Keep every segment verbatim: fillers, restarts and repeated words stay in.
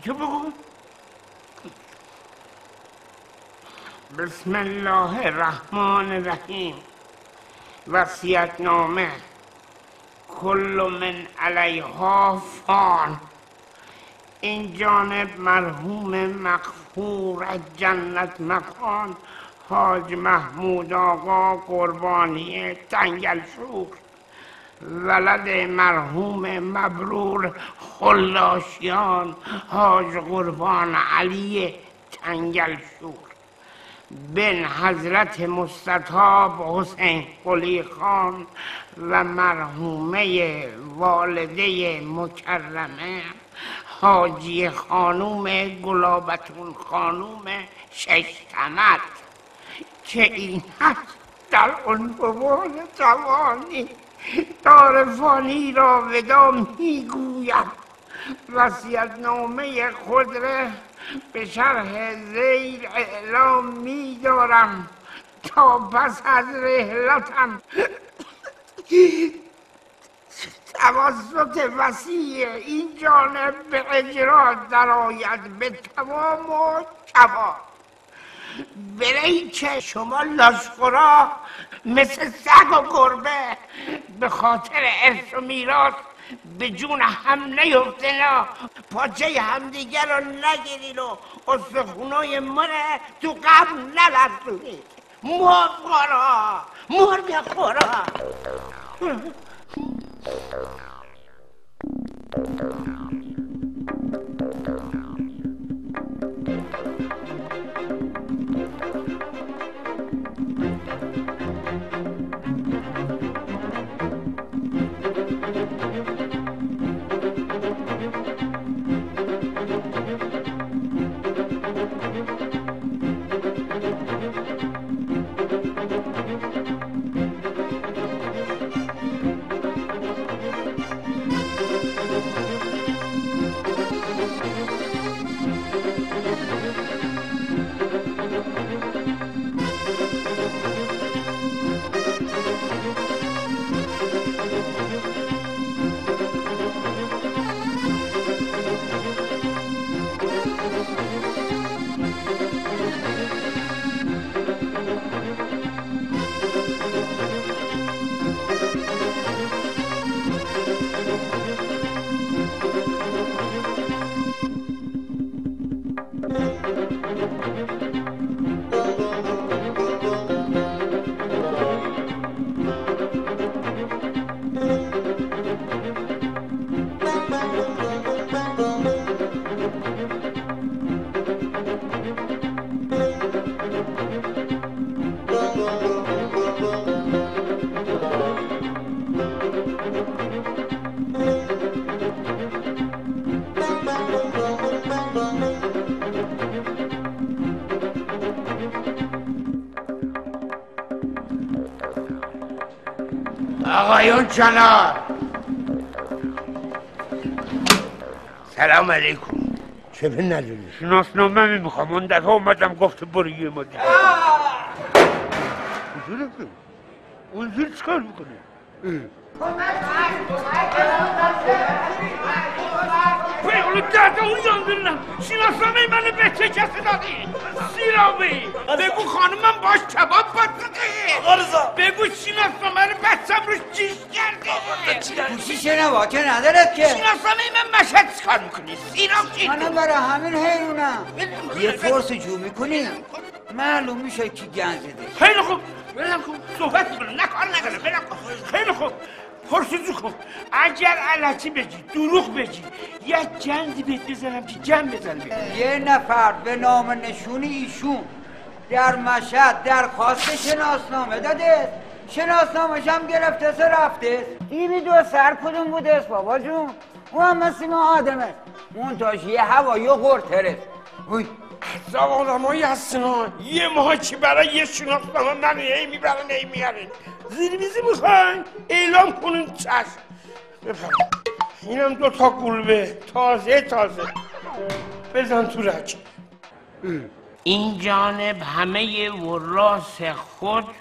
تو بگو. بسم الله الرحمن الرحیم. وصیت‌نامه. کل من علیها فان. این جانب مرحوم مغفور از جنت مکان حاج محمود آقا قربانی تنگلشور، ولد مرحوم مبرور خلاشیان حاج قربان علی تنگلشور، بن حضرت مستطاب حسین قلی خان و مرحومه والده مکرمه حاجی خانوم گلابتون خانوم ششتمت که این هست در عنوان جوانی عارفانی را ودا میگویم. وصیت‌نامه خود را به شرح زیر اعلام می‌دارم تا پس از رحلتم توسط وسیع این جانب به اجرا درآید به تمام و کمال. برای که شما لاشخورا مثل سگ و گربه به خاطر ارث و میراث به جون هم نیفتنا، پاچه همدیگر رو نگیرین و استخونای من تو قبل نلرزونید. مرد خورا مرد خورا. آقایون جناب سلام علیکم. چه به نداری؟ شناسنامه می میخوام. اون دفعه اومدم گفت برو یه ما دیگه. اونجوری که اونجوری چکار میکنه؟ پیغلو درده اون یان بینم شناسنامه منو به چه کسی دادی؟ سیرابی بگو خانمم باش کباب بسته. آقا رضا بگو شناسنامه رو بچم روش چیش کرده. گوشی شنوا که ندارد که. شناسنامه من مشهد چکار میکنی؟ سیراب چی؟ منم برای همین حیرونم. یه فرس جو میکنی معلوم میشه کی گنج ده. خیلی خوب بلم کن صحبت میکنه نه کار نداره. بلم کن خیلی خوب پرسجو کن. اگر علتی بگی دروغ بگی یه جندی بهت بزنم که جند بزن بگی. یه نفر به نام نشون ایشون در مشهد درخواست شناسنامه داده، شناسنامه‌ش هم گرفته سه رفته. این دو سر کدوم بوده است بابا جون؟ او هم مثل ما آدمه منتاش یه هوایی و غرتره. اوی عذاب آدمایی هستن ها. یه ماه که برای یه شناسنامه من هی میبرن هی میارن. زیر میزی میخواین اعلام کنین چشم. بفرم اینم دو تا گلبه تازه تازه بزن تو رک. این جانب همه وراث خود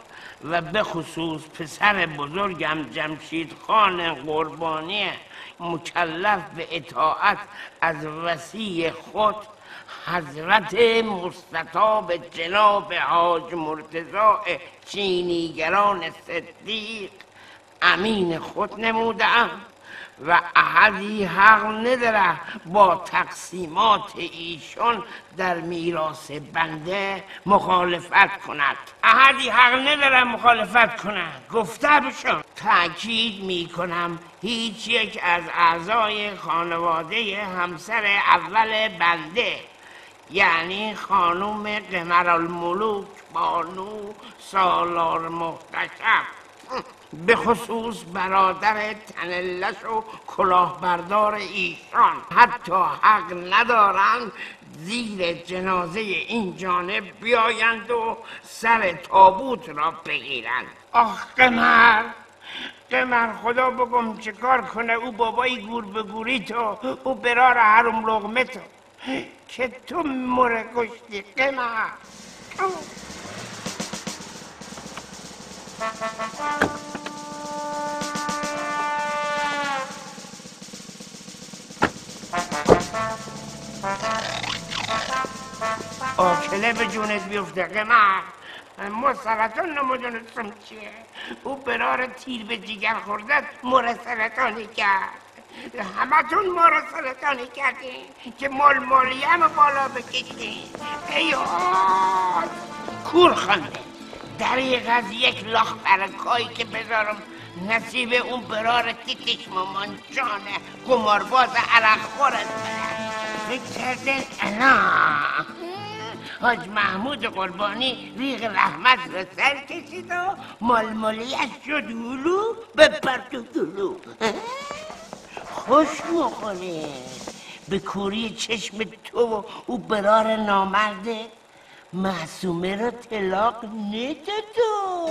و به خصوص پسر بزرگم جمشید خان قربانی مکلف به اطاعت از وصی خود حضرت مستطاب جناب حاج مرتضی چینیگران صدیق امین خود نمودم و احدی حق نداره با تقسیمات ایشان در میراث بنده مخالفت کند. احدی حق نداره مخالفت کند. گفته بشم تأکید میکنم هیچ یک از اعضای خانواده همسر اول بنده یعنی خانوم قمرالملوک بانو سالار محتشم به خصوص برادر تنلش و کلاهبردار ایشان حتی حق ندارند زیر جنازه این جانب بیایند و سر تابوت را بگیرند. آخ قمر قمر خدا بگم چه کار کنه او بابای گور به گوری تو او برار حروم لغمه تو که تو مره کشتی قمر. آکله به جونت بیفته قمر. ما سرطان نمودونستم چیه او برار تیر به جیگر خوردت مره سرطانی کرد. همه تون مره سرطانی کردین که مال مالیم بالا بکشین. ای آد کور خنده دریق از یک لاخ برکایی که بذارم نصیب اون برار تیکش مامان جانه قمارباز عرق خورد فکر کردن انا حاج محمود قربانی ریغ رحمت رو سر کشید و مالمالیش شد هلو به پرت و دلو. خوش مخوره به کوری چشم تو و او برار نامرده معصومه را طلاق نده تو.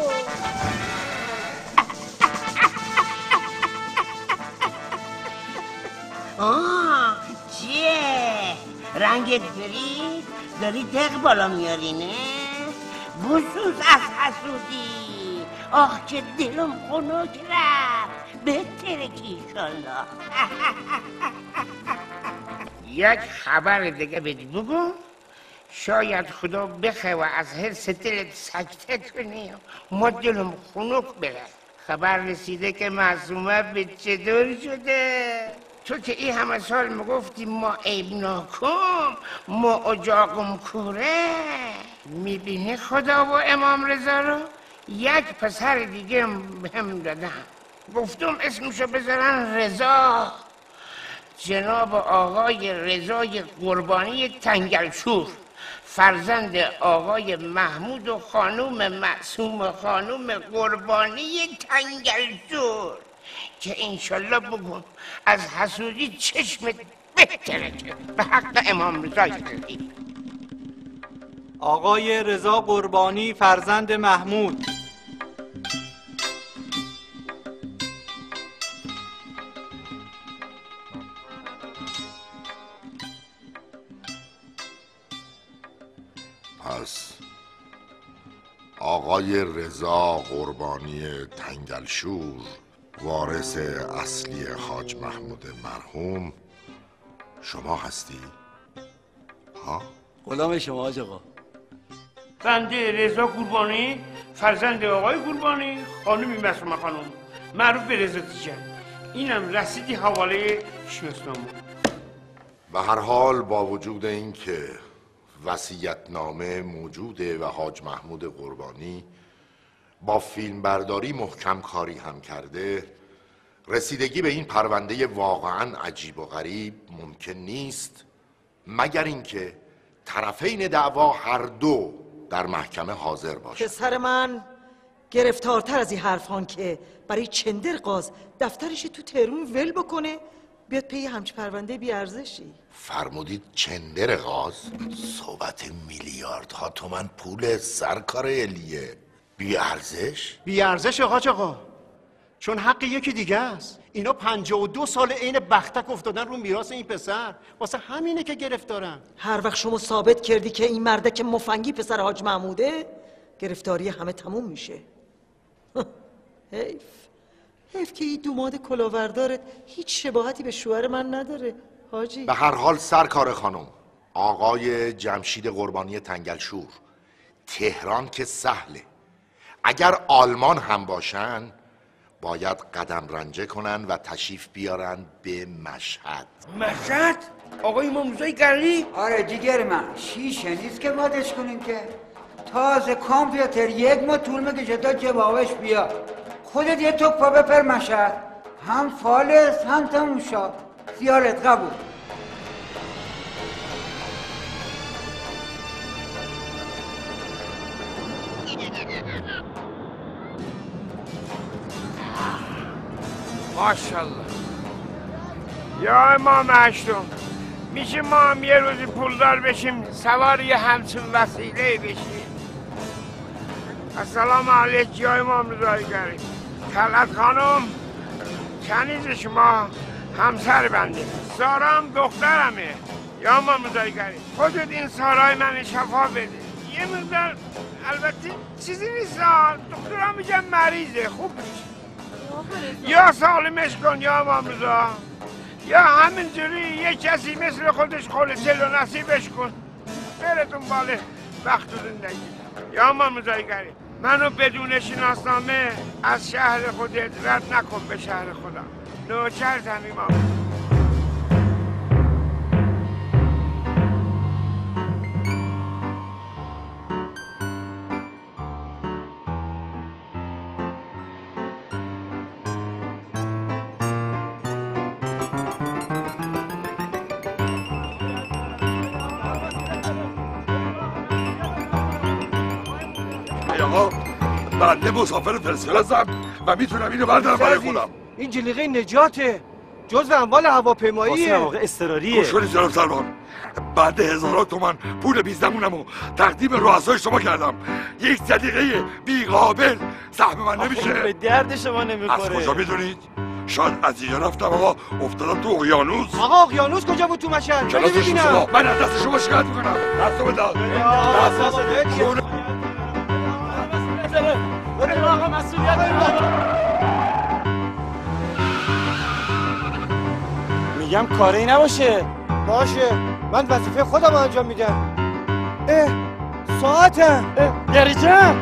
آه چیه؟ رنگت برید؟ داری دق بالا میاری نه؟ بسوز از حسودی. آخ که دلم خنک رفت بهتره که ایشالله. یک خبر دیگه بدی بگو شاید خدا بخواه و از حرص دلت سکته کنی ما دلم خنک بره. خبر رسیده که معصومه به چطور شده؟ تو که این همه سال میگفتی ما عیب ناکن ما اجاقم کوره. میبینی خدا و امام رضا رو یک پسر دیگه هم دادم گفتم اسمشو بذارن رضا. جناب آقای رضای قربانی تنگلشور فرزند آقای محمود و خانوم معصوم خانوم قربانی تنگلشور که انشالله بگم از حسودی چشمت بهتره که به حق امام رضا کردی. آقای رضا قربانی فرزند محمود پس آقای رضا قربانی تنگلشور وارث اصلی حاج محمود مرحوم شما هستی؟ ها؟ غلام شما حاج آقا. بنده رضا قربانی فرزند آقای قربانی خانومی معصومه خانم معروف به رضا تیجان. اینم رسیدی حواله شناسنامه. به هر حال با وجود اینکه وصیت‌نامه موجوده و حاج محمود قربانی با فیلم برداری محکم کاری هم کرده رسیدگی به این پرونده واقعا عجیب و غریب ممکن نیست مگر اینکه طرفین دعوا هر دو در محکمه حاضر باشند. پسر من گرفتارتر از این حرفان که برای چندر قاز دفترش تو تهرون ول بکنه بیاد پی همچه پرونده بی ارزشی. فرمودید چندر غاز؟ صحبت میلیاردها تومن پول سرکار الیه. بی ارزش؟ بی ارزش حاج آقا، چون حق یکی دیگه است. اینا پنجاه و دو سال عین بختک افتادن رو میراث این پسر، واسه همینه که گرفتارن. هر وقت شما ثابت کردی که این مرده که مفنگی پسر حاج محموده گرفتاری همه تموم میشه. حیف حیف که این دوماد کلاوردارت هیچ شباهتی به شوهر من نداره حاجی. به هر حال سرکار خانم، آقای جمشید قربانی تنگلشور، تهران که سهله، اگر آلمان هم باشن باید قدم رنجه کنن و تشریف بیارن به مشهد. مشهد؟ آقای ماموزای گلی؟ آره جیگر من، شیشه نیست که بادش کنیم که تازه کامپیوتر یک ما طول میکشه تا جوابش بیا. خودت یه توپ پا بپر مشهد، هم فالس هم تموشا. زیارت قبول. ماشاءالله. یا امام هشتم، میشه ما هم یه روزی پولدار بشیم سوار یه همچون وسیله بشیم؟ السلام علیک یا امام رضای کریم. طلعت خانم کنیز شما همسر بنده، سارا هم دخترمه. یا امام رضای کریم خودت این سارای من شفا بده. یه مقدار البته چیزی نیست، دکترها میگن مریضه، خوب میشه. یا سالمش کن یا امام رضا، یا همینجوری یه کسی مثل خودش خلصل و نصیبش کن بره دنبال بخت و زندگی. یا امام رضای کریم منو بدون شناسنامه از شهر خودت رد نکن به شهر خدا. نوکرتم امام. بنده مسافر فرسکلاسم و میتونم اینو بردارم برای خودم. این جلیقه نجاته، جزو اموال هواپیماییه. واسه موقع اضطراریه. خوش کنید جناب سروان، بعد هزارات تومن پول بیزدمونمو تقدیم رؤسای شما کردم. یک جلیقه بیقابل سهم من نمیشه. به درد شما نمیخوره. از کجا میدونید؟ شاید از اینجا رفتم آقا افتادم تو اقیانوس. آقا اقیانوس کجا بود تو مشهد؟ کلاس شما من از دست شما شکایت میکنم. دستو بده. آقا مسئولیت میگم کاری نباشه. باشه من وظیفه خودم انجام میدم. اه ساعته دریجه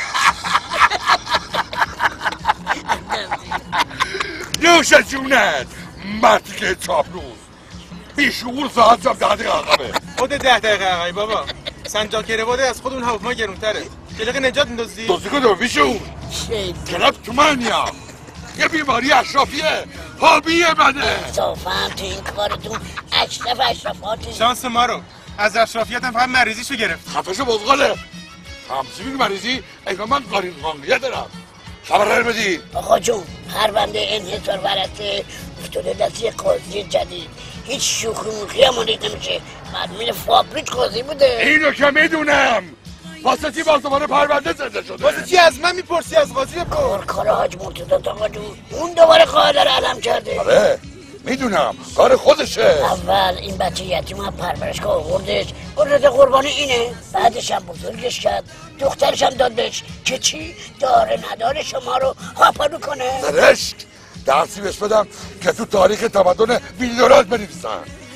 نوش جونت مردی که چاپلوس بیشعور ساعت جام ده دقیقه عقبه. خود ده دقیقه عقبه بابا. سنجاق کرواده از خود اون هواپیما گرونتره. جلیقه نجات میندازی؟ دوزی کدوم بیشعور کلاب تو منیا یه بیماری اشرافیه هابیه منه. اضافه هم تو این کارتون اشرف اشرفاتی. شانس ما رو از اشرافیت هم فقط مریضیشو گرفت. خفش بزغاله همچنین مریضی اینا من قارین خانقیه دارم. خبر بدی آقا جون پرونده انحصار ورثه افتاده دست یه قاضی جدید. هیچ شوخی موخی هم دید نمیشه. مدمین فابریک قاضی بوده. اینو که میدونم. واسه چی باز دوباره پرونده زنده شده؟ واسه چی از من میپرسی؟ از قاضی بپرس. کار کار حاج مرتضی آقا جون اون دوباره قاعده رو علم کرده. آره میدونم کار خودشه. اول این بچه یتیم هم پرورشگاه آوردش، قدرت قربانی اینه. بعدش هم بزرگش کرد، دخترش هم داد بهش که چی داره نداره شما رو خاپا کنه. زرشک درسی بهش بدم که تو تاریخ تمدن ویلدورات بنویسن.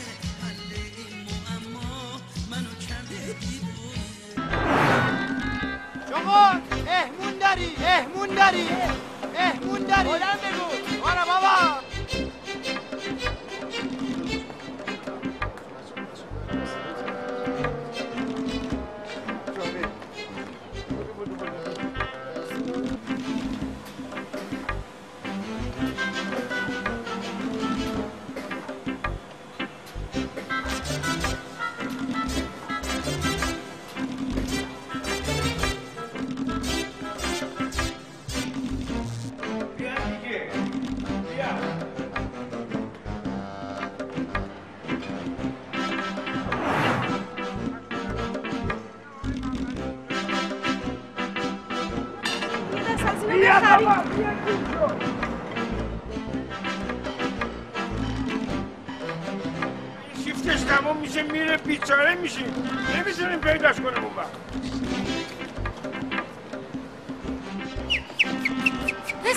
شما احمون داری احمون داری احمون داری بلند بگو. آره بابا شیفتش تمام میشه میره بیچاره میشیم نمیتونیم پیداش کنیم اون وقت.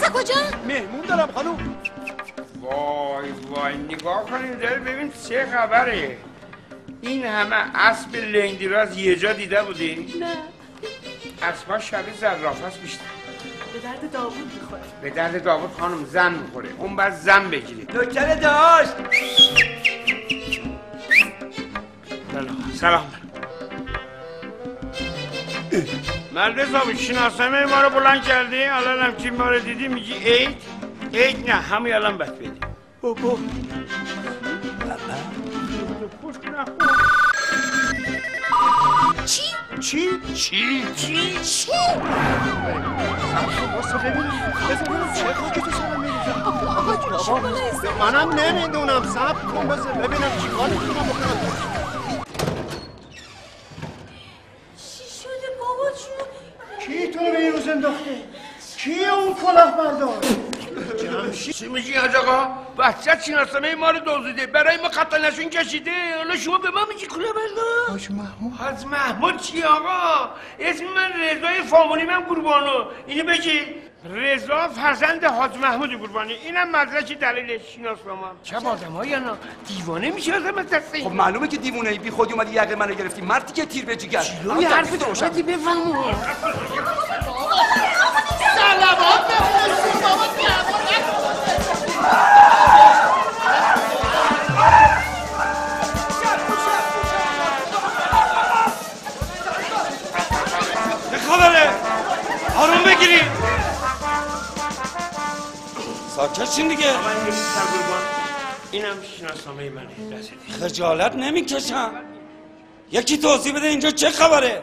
رضا کجا؟ مهمون دارم خانم. وای وای نگاه کنیم دل ببین چه خبره. این همه اسب لنگدراز یه جا دیده بودی؟ نه. اسبا شبیه زرافه‌ست بیشتر. به درد داوود میخوره. به درد داوود خانم زن میخوره. اون باید زن بگیری. نوکر داشت. سلام. من رضا شناسنامه ما رو بلند کردی. الان هم که ما رو دیدی میگی عید؟ عید نه همون الان بد بدی. بابا چی؟ چی؟ چی؟ چی؟ چی؟ واسه ببینم بذار ببینم چه خاکی تو سرم میریزم. بابا منم نمیدونم صبر کن بذار ببینم چی کار میتونم بکنم. چی شده بابا جون؟ کی تو رو بیرون انداخته؟ کی اون کلاه بردار؟ چی میگی حاج آقا؟ بچه شناسنامه ما رو دزدیده برای ما خط نشون کشیده. حالا شما به ما میگی کلاه بردار؟ حاج محمود. حاج محمود چی آقا؟ اسم من رضای فامونی من قربانو. اینو بگی رضا فرزند حاج محمود قربانی. اینم مدرک دلیل شناسنامه. چه آدمایی انا دیوانه میشه آدم دست این. خب معلومه که دیوونه ای. بی خودی اومدی یقه منو گرفتی. مردی که تیر به جیگر. چیلوی حرف درشتی بفهمو. سلامات بفرستیم بابا چه خبره؟ آروم بگیری. ساکت شین دیگه. اینم شناسنامه منه دست دیگه. خجالت نمیکشم. یکی توضیح بده اینجا چه خبره؟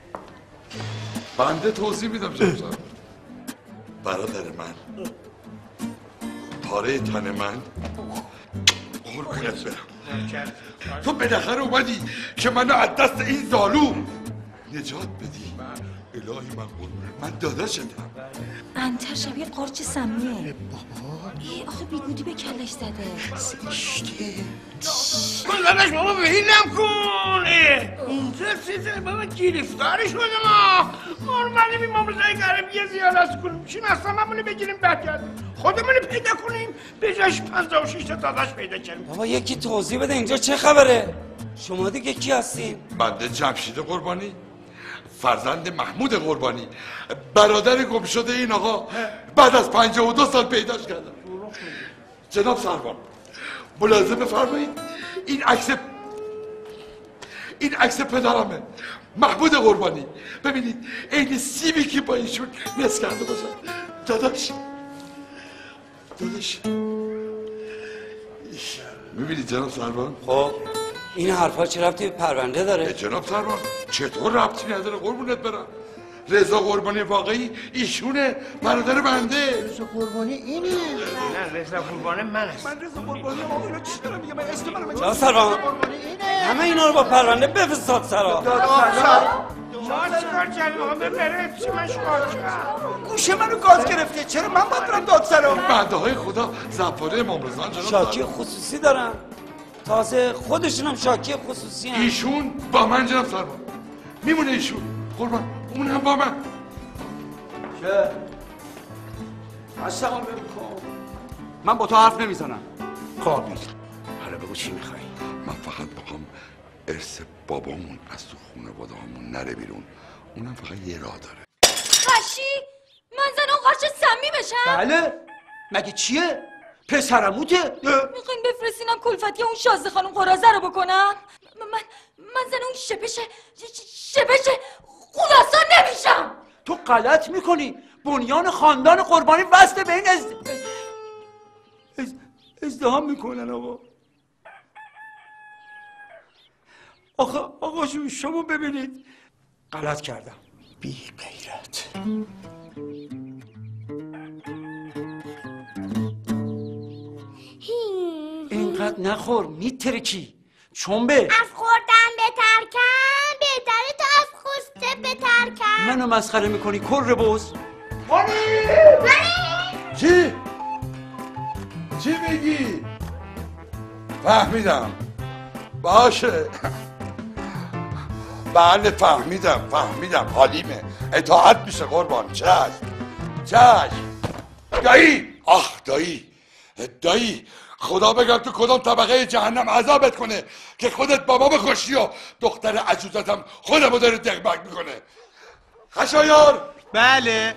بنده توضیح میدم جمسر. برادر من پاره تن من قربونت برم. تو بالاخره اومدی که منو از دست این ظالم نجات بدی. الهی من قربونت من داداشتم. انتر شبیه قارچ سمیه. بابا ای آخه بیگودی به کلش زده. زشته. کن داداش بابا بهیلم کن. اینجا چیزه بابا گرفتاری شده ما. نورمالی بی مامزای غربیه زیادت کنیم. شناسنامه‌مونو بگیریم برگردیم. خودمونو پیدا کنیم. به جاش پنجاه و شش تا داداش پیدا کنیم. بابا یکی توضیح بده اینجا چه خبره؟ شما دیگه کی هستین؟ بنده جمشید قربانی فرزند محمود قربانی برادر گم شده این آقا بعد از پنجاه و دو سال پیداش کردم. جناب سروان ملاحظه بفرمایید این عکس این عکس پدرمه محمود قربانی. ببینید عین سیبی که با ایشون نس کرده باشن. داداش داداش میبینید جناب سروان؟ خب این حرفا چه ربطی به پرونده داره؟ جناب سروان چطور ربطی نداره قربونت برم. رضا قربانی واقعی ایشونه برادر بنده. رضا قربانی اینه. نه رضا قربانی من است. من رضا قربانی آقا اینا چی دارم میگم من اسم منم جناب سروان همه اینا رو با پرونده بفرستاد سرا. ما چیکار کردیم آقا ببره چی من چیکار کردم؟ گوشه منو گاز گرفته. چرا من باید برم دادسرا؟ بنده های خدا زفاره امام رضا جناب شاکی خصوصی دارن. تازه خودشون هم شاکی خصوصی هم. ایشون با من جناب سروان میمونه ایشون قربان اون هم با من. چه؟ اصلا بکن من با تو حرف نمیزنم. قابل حالا بگو چی میخوایی؟ من فقط بخوام ارث بابامون از تو خانواده همون نره بیرون. اونم فقط یه راه داره. خشی من زن اون قارچ سمی بشم؟ بله مگه چیه؟ پسرموته؟ میخواین بفرستینم کلفتی اون شازده خانم قرازه رو بکنم؟ من من زن اون شپش شپش خلاصا نمیشم. تو غلط میکنی. بنیان خاندان قربانی وصله به این از... از... ازدهام میکنن آقا. آقا آقا جون شما ببینید غلط کردم. بی غیرت. اینقدر نخور میترکی چنبه. از خوردن بترکم بهتره تا از خوسته بترکم. منو مسخره میکنی کر بوز. مانی چی؟ چی میگی؟ فهمیدم باشه بله فهمیدم فهمیدم حالیمه اطاعت میشه قربان. چشم چشم دایی آخ دایی دایی خدا بگم تو کدام طبقه جهنم عذابت کنه که خودت بابا بکشی و دختر عجوزتم خودمو داره دقبک میکنه. خشایار. بله.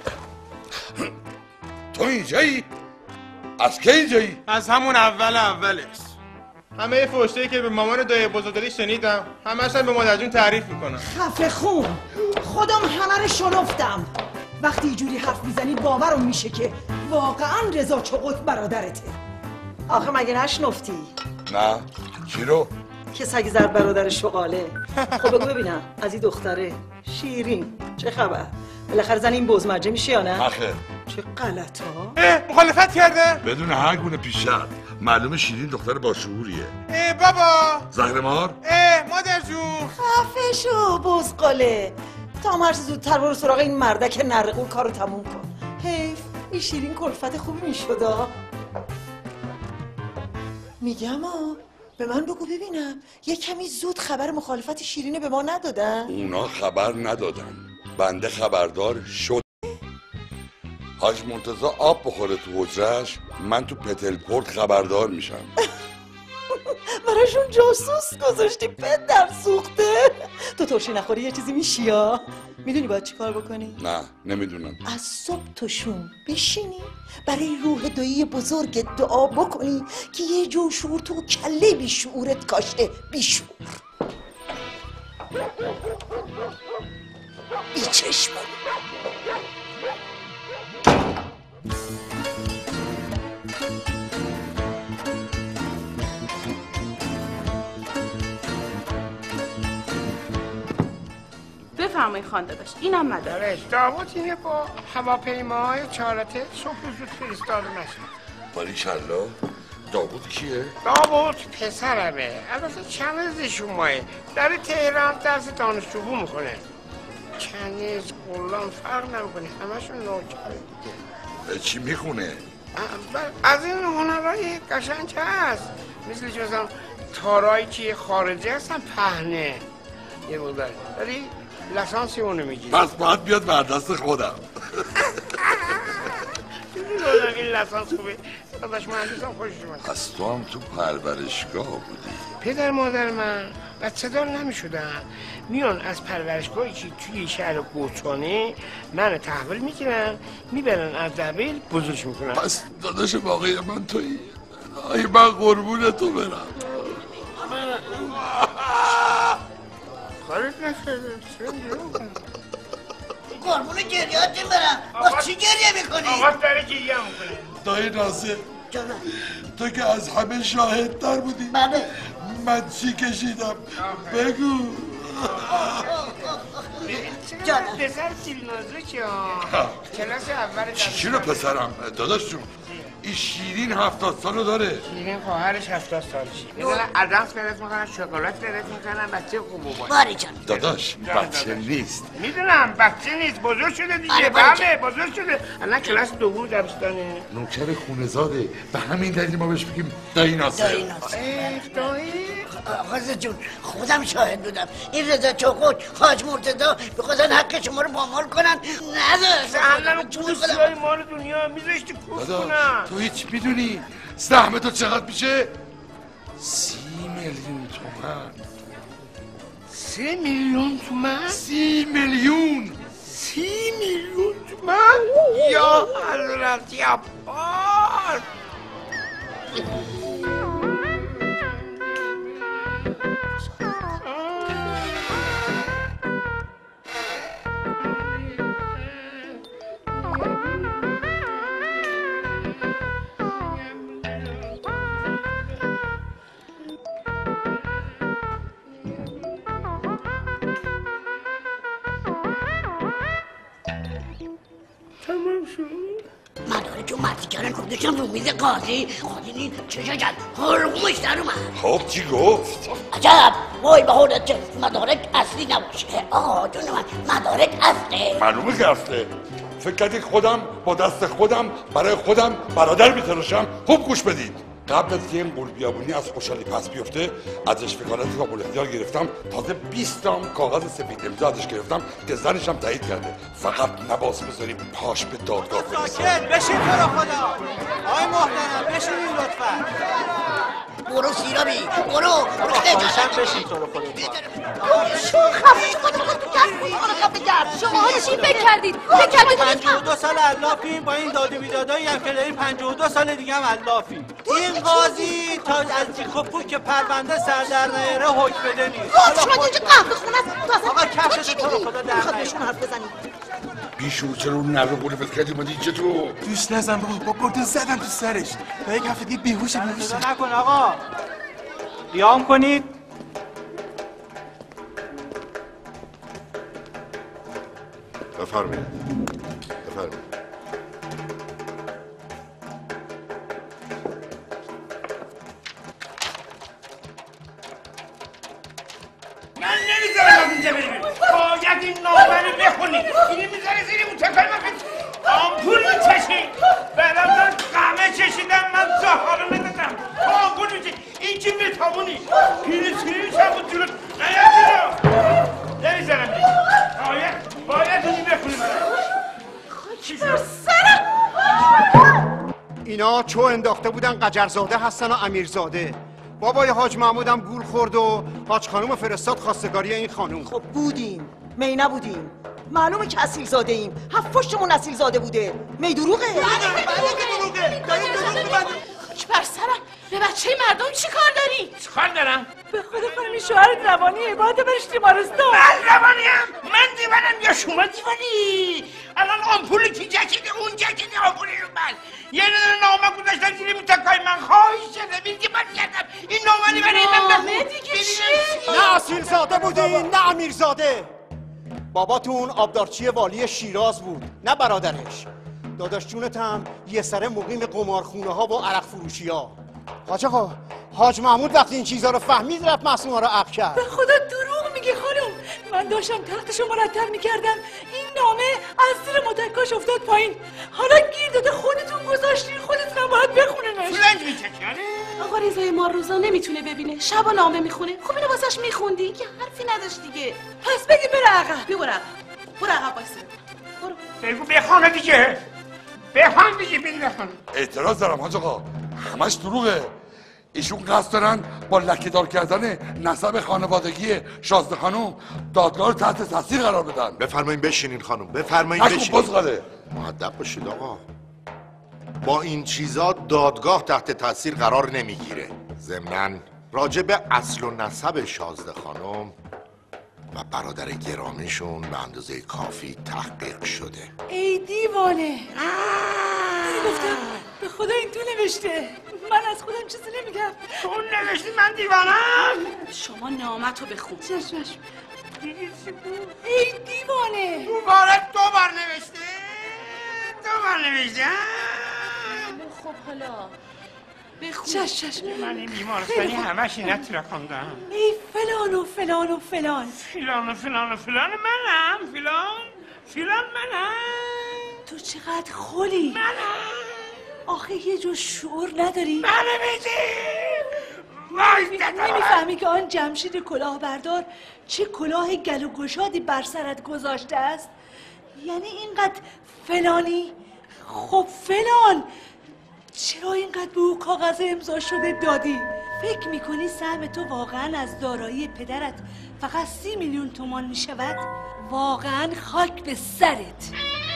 تو اینجایی؟ از کی اینجایی؟ از همون اول اولش. همه فوشته‌ای که به مامان دایی بزرگداری شنیدم همه‌ش به مادر جون تعریف میکنم. خفه خون خودم همه رو شنفتم. وقتی اینجوری حرف میزنی باورم میشه که واقعا رضا چقوت برادرته. آخه مگه نشنفتی؟ نه چی رو؟ که سگ زرد برادر شغاله. خب بگو ببینم از این دختره شیرین چه خبر؟ بالاخره زن این بزمجه میشه یا نه؟ آخه چه غلط ها؟ مخالفت کرده؟ بدون هر گونه پیش شرط معلومه شیرین دختر باشعوریه. اه بابا زهرمار. اه مادر جون خفه شو بزقاله. تا هم هرچه زودتر برو سراغ این مردک نرقول کارو تموم کن. حیف این شیرین کلفت خوبی میشد. میگم ها به من بگو ببینم یه کمی زود خبر مخالفت شیرینه به ما ندادن؟ اونا خبر ندادن بنده خبردار شد. حاج مرتضی آب بخوره تو حجرش من تو پتلپورت خبردار میشم. براشون جاسوس گذاشتی پدر سوخته. تو ترشی نخوری یه چیزی میشی ها. میدونی باید چی کار بکنی؟ نه نمیدونم. از صبح توشون بشینی برای روح دایی بزرگت دعا بکنی که یه جو شعور تو کله بیشعورت کاشه. بیشعور بیچشم. بفرمایید خان داداش اینم مدارک. داوود اینه با هواپیماهای چارته صبح زود فرستاده نشد. باریکلا. داوود کیه؟ داوود پسرمه. البته چند روزشون ماه در تهران درس دانشجو میکنه. کنیز قلان فرق نمیکنه همشون نوکره دیگه. چی میخونه؟ از این هنرهای قشنگ هست مثل جزم تارایی که خارجی هستن پهنه یه مقدار ولی لسانسی اونو میگیری. پس باید بیاد بردست خودم. این لسانس خوبه داداش مهندسم خوشش اومد. از تو هم تو پرورشگاه بودی؟ پدر مادر من بچه دار نمیشدن میان از پرورشگاهی که توی شهر گوچانه من تحویل میگیرن میبرن از دبیل بزرگش میکنن. پس داداش واقعی من تویی؟ ای من قربون تو برم. کارت نشده قربون گریاتون برم. باز چی گریه میکنی؟ آقا داره گریه میکنی. دایی ناصر جانم تو که از همه شاهدتر بودی. بله من چی کشیدم بگو. جانم پسر سیلنازو ها کلاس اول چی رو پسرم داداش جون این شیرین هفتاد سالو داره. شیرین خواهرش هفتاد سالشه. میدونن ادرس برات میکنن شکلات برات میکنن بچه خوب بود. باری جان داداش بچه نیست. میدونم بچه نیست بزرگ شده دیگه. بله بزرگ شده الان کلاس دوم دبستانه. نوکر خونه‌زاده به همین دلیل ما بهش میگیم دایی ناصر. دایی ناصر. دایی آقا جون خودم شاهد بودم این رضا چوکوت حاج مرتضی بخواستن حق شما رو پامال کنن نداشت. همه کوسیای مال دنیا میذاشتی کوس کنن. تو هیچ میدونی سهم تو چقدر میشه؟ سی میلیون تومن. سی میلیون تومن؟ سی میلیون سی میلیون تومن؟ یا حضرت عباس مدارک و مدی کردن گذاشتم رو میز قاضی. قاضی چشا جد حلقومش در اومد. خب چی گفت؟ عجب وای به حالت چه مدارک اصلی نباشه. آقا جون من مدارک اصله. معلومه که اصله. فکر کردی خودم با دست خودم برای خودم برادر میتراشم. خوب گوش بدید قبل از که این قول بیابونی از خوشحالی پس بیفته ازش وکالت قابل اختیار گرفتم، تازه بیست تام کاغذ سفید امضا ازش گرفتم که زنش هم تایید کرده. فقط نباس بذاریم پاش به دادگاه برسه. ساکت بشین تو رو خدا. آقای محترم بشینید لطفا. برو سیرابی برو برو خواهشم بشین تو رو خدا. شو خفه خفه کرد. شما چی فکر کردید؟ فکر کردید پنجاه و دو سال علافیم، با این داد و بیدادایی هم که داریم پنجاه و دو سال دیگه هم علافیم. این قاضی تا از جیک و پوک که پرونده سر در نیاره حکم بده نیست. شما اینجا قهوه خونه است. آقا کفشت تو رو خدا در میخواد بهشون حرف بزنید. بیشور چرا اون نره بولی فکر کردی اومدی اینجا تو؟ دوش نزن بابا، با گردون زدم تو سرش تا یک هفته دیگه بیهوش بیهوش نکن آقا. قیام کنید. بفرمایید بفرمایید. من نمیذارم از اینجا بری بیرون. باید این نامه رو بخونی. اینی میذاری زیر متکای من آمپول میچشی. بعدم من قهمه چشیدم، من زهارو ندادم. آمپول میچشی. این چی بتابونی؟ پیری سیری میشم بود جلوت. نیاد اینو. نمیذارم بری. باید باید اینی بخونی برم. چی بر سرم؟ اینا چو انداخته بودن قجرزاده هستن و امیرزاده. بابای حاج محمود هم گول خورد و حاج خانوم فرستاد خواستگاری این خانوم. خب بودیم می نبودیم. معلومه که اصیل زاده ایم. هفت پشتمون اصیل زاده بوده. می دروغه؟ بله دروغه. داریم دروغ خاک بر سرم. به بچه مردم چی کار داری؟ چی کار دارم؟ به خدا خانمی شوهر روانی باید برش بیمارستان. من روانیم؟ من دیوانم یا شما دیوانی؟ الان آمپولی که جکیده اون جکیده آمپولی رو من یه نامه گذاشتم زیر متکای من. خواهش شده بیدی من کردم این نامه رو برای من بخون. نامه دیگه چیه؟ نه اصیل زاده بودی نه امیرزاده. باباتون آبدارچی والی شیراز بود نه برادرش. داداش جونت هم یه سره مقیم قمارخونه ها و عرق فروشی ها. حاج آقا حاج محمود وقتی این چیزها رو فهمید رفت معصومه رو عقد کرد. به خدا دروغ میگه خانم. من داشتم تختشو مرتب میکردم این نامه از زیر متکاش افتاد پایین. حالا گیر داده خودتون گذاشتین، خودتون هم باید بخوننش. فلنج میچکنه؟ آقا رضای ماروزا نمیتونه ببینه، شبا نامه میخونه. خب اینو واسش میخوندی که حرفی نداشت دیگه. پس بگی بره عقب. بیا برو عقب. برو عقب وایسا. برو. بگو بخونه دیگه. بخون دیگه بگی بخون. اعتراض دارم حاج آقا، همش دروغه. ایشون قصد دارن با لکه‌دار کردن نسب خانوادگی شازده خانوم دادگاه رو تحت تاثیر قرار بدن. بفرمایید بشینین خانم، بفرمایید نکن بشینین. بزغاله. مؤدب باشید آقا. با این چیزا دادگاه تحت تاثیر قرار نمیگیره. ضمناً راجع به اصل و نسب شازده خانم و برادر گرامیشون به اندازه کافی تحقیق شده. ای دیوانه. من گفتم به خدا این تو نوشته. من از خودم چیزی نمیگم. تو نوشتی من دیوانم؟ شما نامتو بخون. چشمش. ای دیوانه. دو باره دو بار نوشته. دو بار نوشته. خب حالا بخون. چش چش. من این بیمارستانی همش اینا ترکاندم. ای فلان و فلان و فلان. فلان و فلان و فلان منم. فلان فلان منم. تو چقدر خولی. منم. آخه یه جو شعور نداری؟ منو میدی. نمیفهمی که آن جمشید کلاهبردار چه کلاه گل و گشادی بر سرت گذاشته است؟ یعنی اینقدر فلانی؟ خب فلان چرا اینقدر به او کاغذ امضا شده دادی؟ فکر میکنی سهم تو واقعا از دارایی پدرت فقط سی میلیون تومان میشود؟ واقعا خاک به سرت.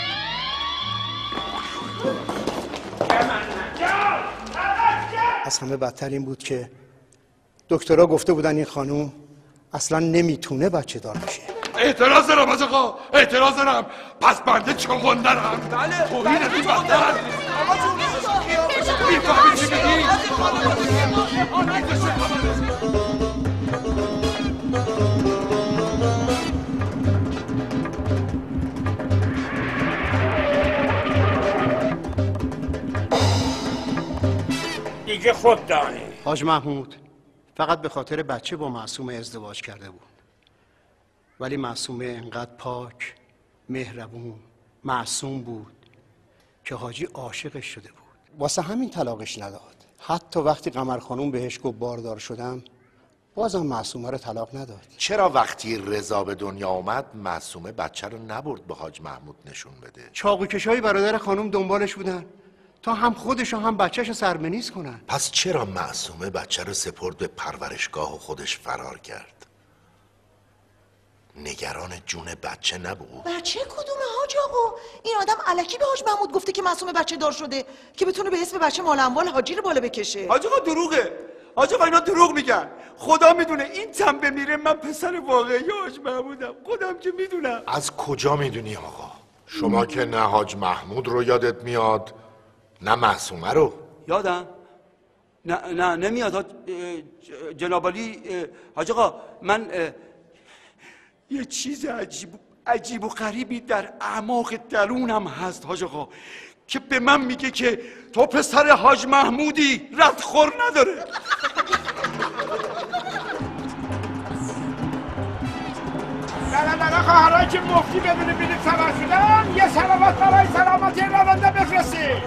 از همه بدتر این بود که دکترها گفته بودن این خانوم اصلا نمیتونه بچه دار بشه. اعتراض دارم حاج آقا، اعتراض دارم. پس بنده چغندرم. بله توهین از این بدتر. میفهمی چی میگی؟ دیگه خود دانی. حاج محمود فقط به خاطر بچه با معصومه ازدواج کرده بود، ولی معصومه انقدر پاک، مهربون، معصوم بود که حاجی عاشقش شده بود. واسه همین طلاقش نداد. حتی وقتی قمر خانوم بهش گفت باردار شدم بازم معصومه رو طلاق نداد. چرا وقتی رضا به دنیا آمد معصومه بچه رو نبرد به حاج محمود نشون بده؟ چاقوکشای برادر خانوم دنبالش بودن تا هم خودش و هم بچهش رو سربنیز کنن. پس چرا معصومه بچه رو سپرد به پرورشگاه و خودش فرار کرد؟ نگران جون بچه نبود؟ بچه کدومه حاج آقا؟ این آدم الکی به حاج محمود گفته که معصومه بچه دار شده که بتونه به اسم بچه مال اموال حاجی رو بالا بکشه. حاج آقا دروغه. حاج آقا اینا دروغ میگن. خدا میدونه این تن بمیره من پسر واقعی حاج محمودم. خودم که میدونم. از کجا میدونی آقا؟ شما که نه حاج محمود رو یادت میاد نه معصومه رو. یادم؟ نه نه نمیاد جناب عالی. حاج آقا من یه چیز عجیب عجیب و غریبی در اعماق درونم هست حاج آقا که به من میگه که تو پسر حاج محمودی ردخور نداره. بله بله خواهرهایی که مفتی بدون بلیط سوار شدن یه سلامت برای سلامتی راننده بفرستید.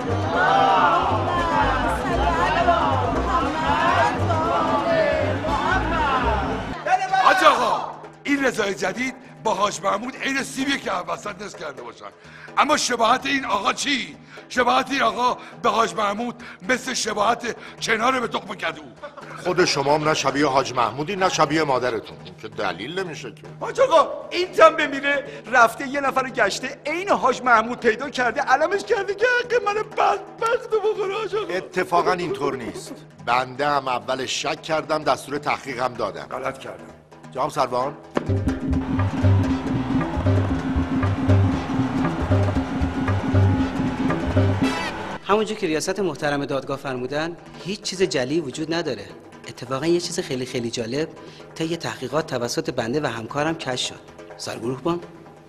حاج آقا این رضای جدید با حاج محمود عین سیبیه که وسط نصف کرده باشن، اما شباهت این آقا چی؟ شباهت این آقا به حاج محمود مثل شباهت کنار به تخم کدو. خود شما هم نه شبیه حاج محمودی نه شبیه مادرتون، که دلیل نمیشه که. حاج آقا این تن بمیره رفته یه نفر گشته عین حاج محمود پیدا کرده علمش کرده که حق من بدبخت بخوره. حاج آقا اتفاقا اینطور نیست. بنده هم اول شک کردم دستور تحقیق هم دادم. غلط کردم. جناب سروان همونجور که ریاست محترم دادگاه فرمودن هیچ چیز جلی وجود نداره. اتفاقا یه چیز خیلی خیلی جالب تا یه تحقیقات توسط بنده و همکارم کشف شد. سرگروه بان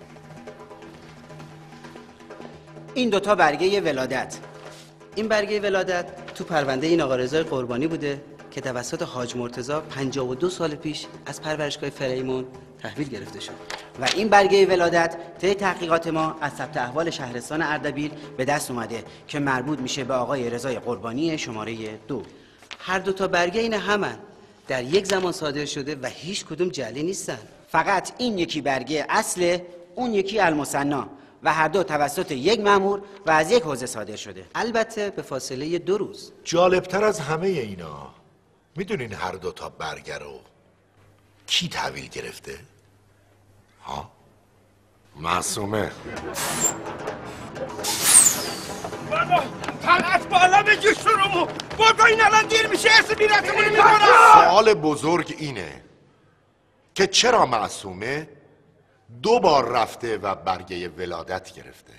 این دوتا برگه ولادت، این برگه ولادت تو پرونده این آقا رضای قربانی بوده که توسط حاج مرتضی پنجاه و دو سال پیش از پرورشگاه فریمون تحویل گرفته شد و این برگه ولادت طی تحقیقات ما از ثبت احوال شهرستان اردبیل به دست اومده که مربوط میشه به آقای رضای قربانی شماره دو. هر دو تا برگه این همن، در یک زمان صادر شده و هیچ کدوم جعلی نیستن. فقط این یکی برگه اصله، اون یکی المثنا و هر دو توسط یک مأمور و از یک حوزه صادر شده، البته به فاصله دو روز. جالبتر از همه اینا میدونین هر دو تا برگه رو کی تحویل گرفته؟ ها؟ معصومه. بابا طلعت بالا بگیر شروعمو بابا این الان دیر میشه اسم بیرتمونی میکنم. سوال بزرگ اینه که چرا معصومه دو بار رفته و برگه ولادت گرفته؟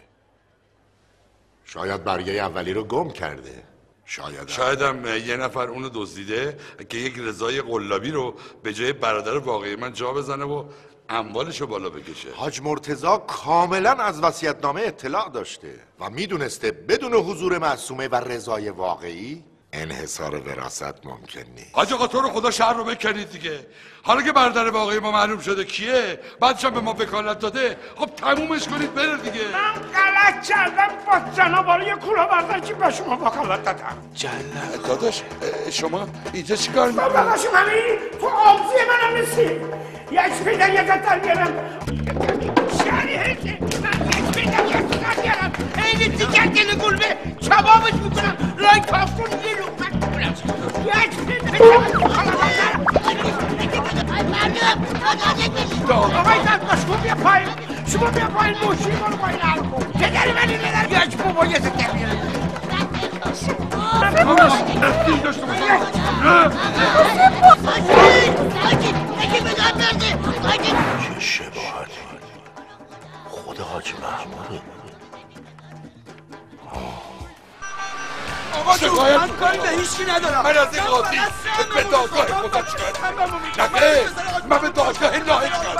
شاید برگه اولی رو گم کرده، شاید شاید هم یه نفر اونو دزدیده که یک رضای قلابی رو به جای برادر واقعی من جا بزنه و اموالشو بالا بکشه. حاج مرتضی کاملا از وصیت‌نامه اطلاع داشته و میدونسته بدون حضور معصومه و رضای واقعی انحصار وراثت ممکن نیست. حاج آقا تو رو خدا شهر رو بکنید دیگه. حالا که برادر واقعی ما معلوم شده کیه، بعدش هم به ما وکالت داده، خب تمومش کنید بره دیگه. من غلط کردم با جناب عالی کلاه بردن که به شما وکالت دادم. جلال داداش شما اینجا چیکار می‌کنید؟ بابا باشم همین تو آبزی منم نیستی. یک پیدا یک قطر بیارم. شهری هیچی من یک پیدا یک قطر بیارم. اینی دیگر دل گلبه کبابش میکنم رای کافون یه لقمت میکنم. یک پیدا آقای داد شما بیا پایین، شما بیا پایین موشی برو پایین حل کن. پدری منی ندر یک بابا یه زده بیارم. چه شباهتی خود حاج محموده. آقا جون من کاری به هیچکی ندارم. من از این قاضی به دادگاه خدا شکایت نکنم. من به دادگاه ناهید شکایت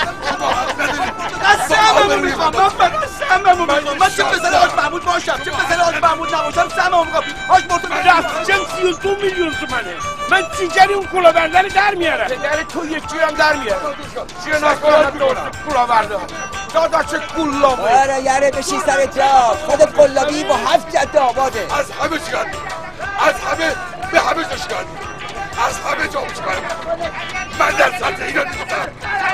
من سهممو میخوام. من فقط سهممو میخوام. من چه پسر حاج محمود باشم چه پسر حاج محمود نباشم سهممو میخوام. حاج مرتضی رفت جنگ سی و دو میلیون تومنه. من تیجری اون کلاهبردر در میارم. تیجری تو یکی هم در میارم. چیه نکنم درست کلاهبردر. داداش کلابه. آره یاره بشی سر جا. خود قلابی با هفت جد آباده. از همه چی از همه به همه جاش کردیم، از همه جا کردیم. من در سطح اینا نیستم.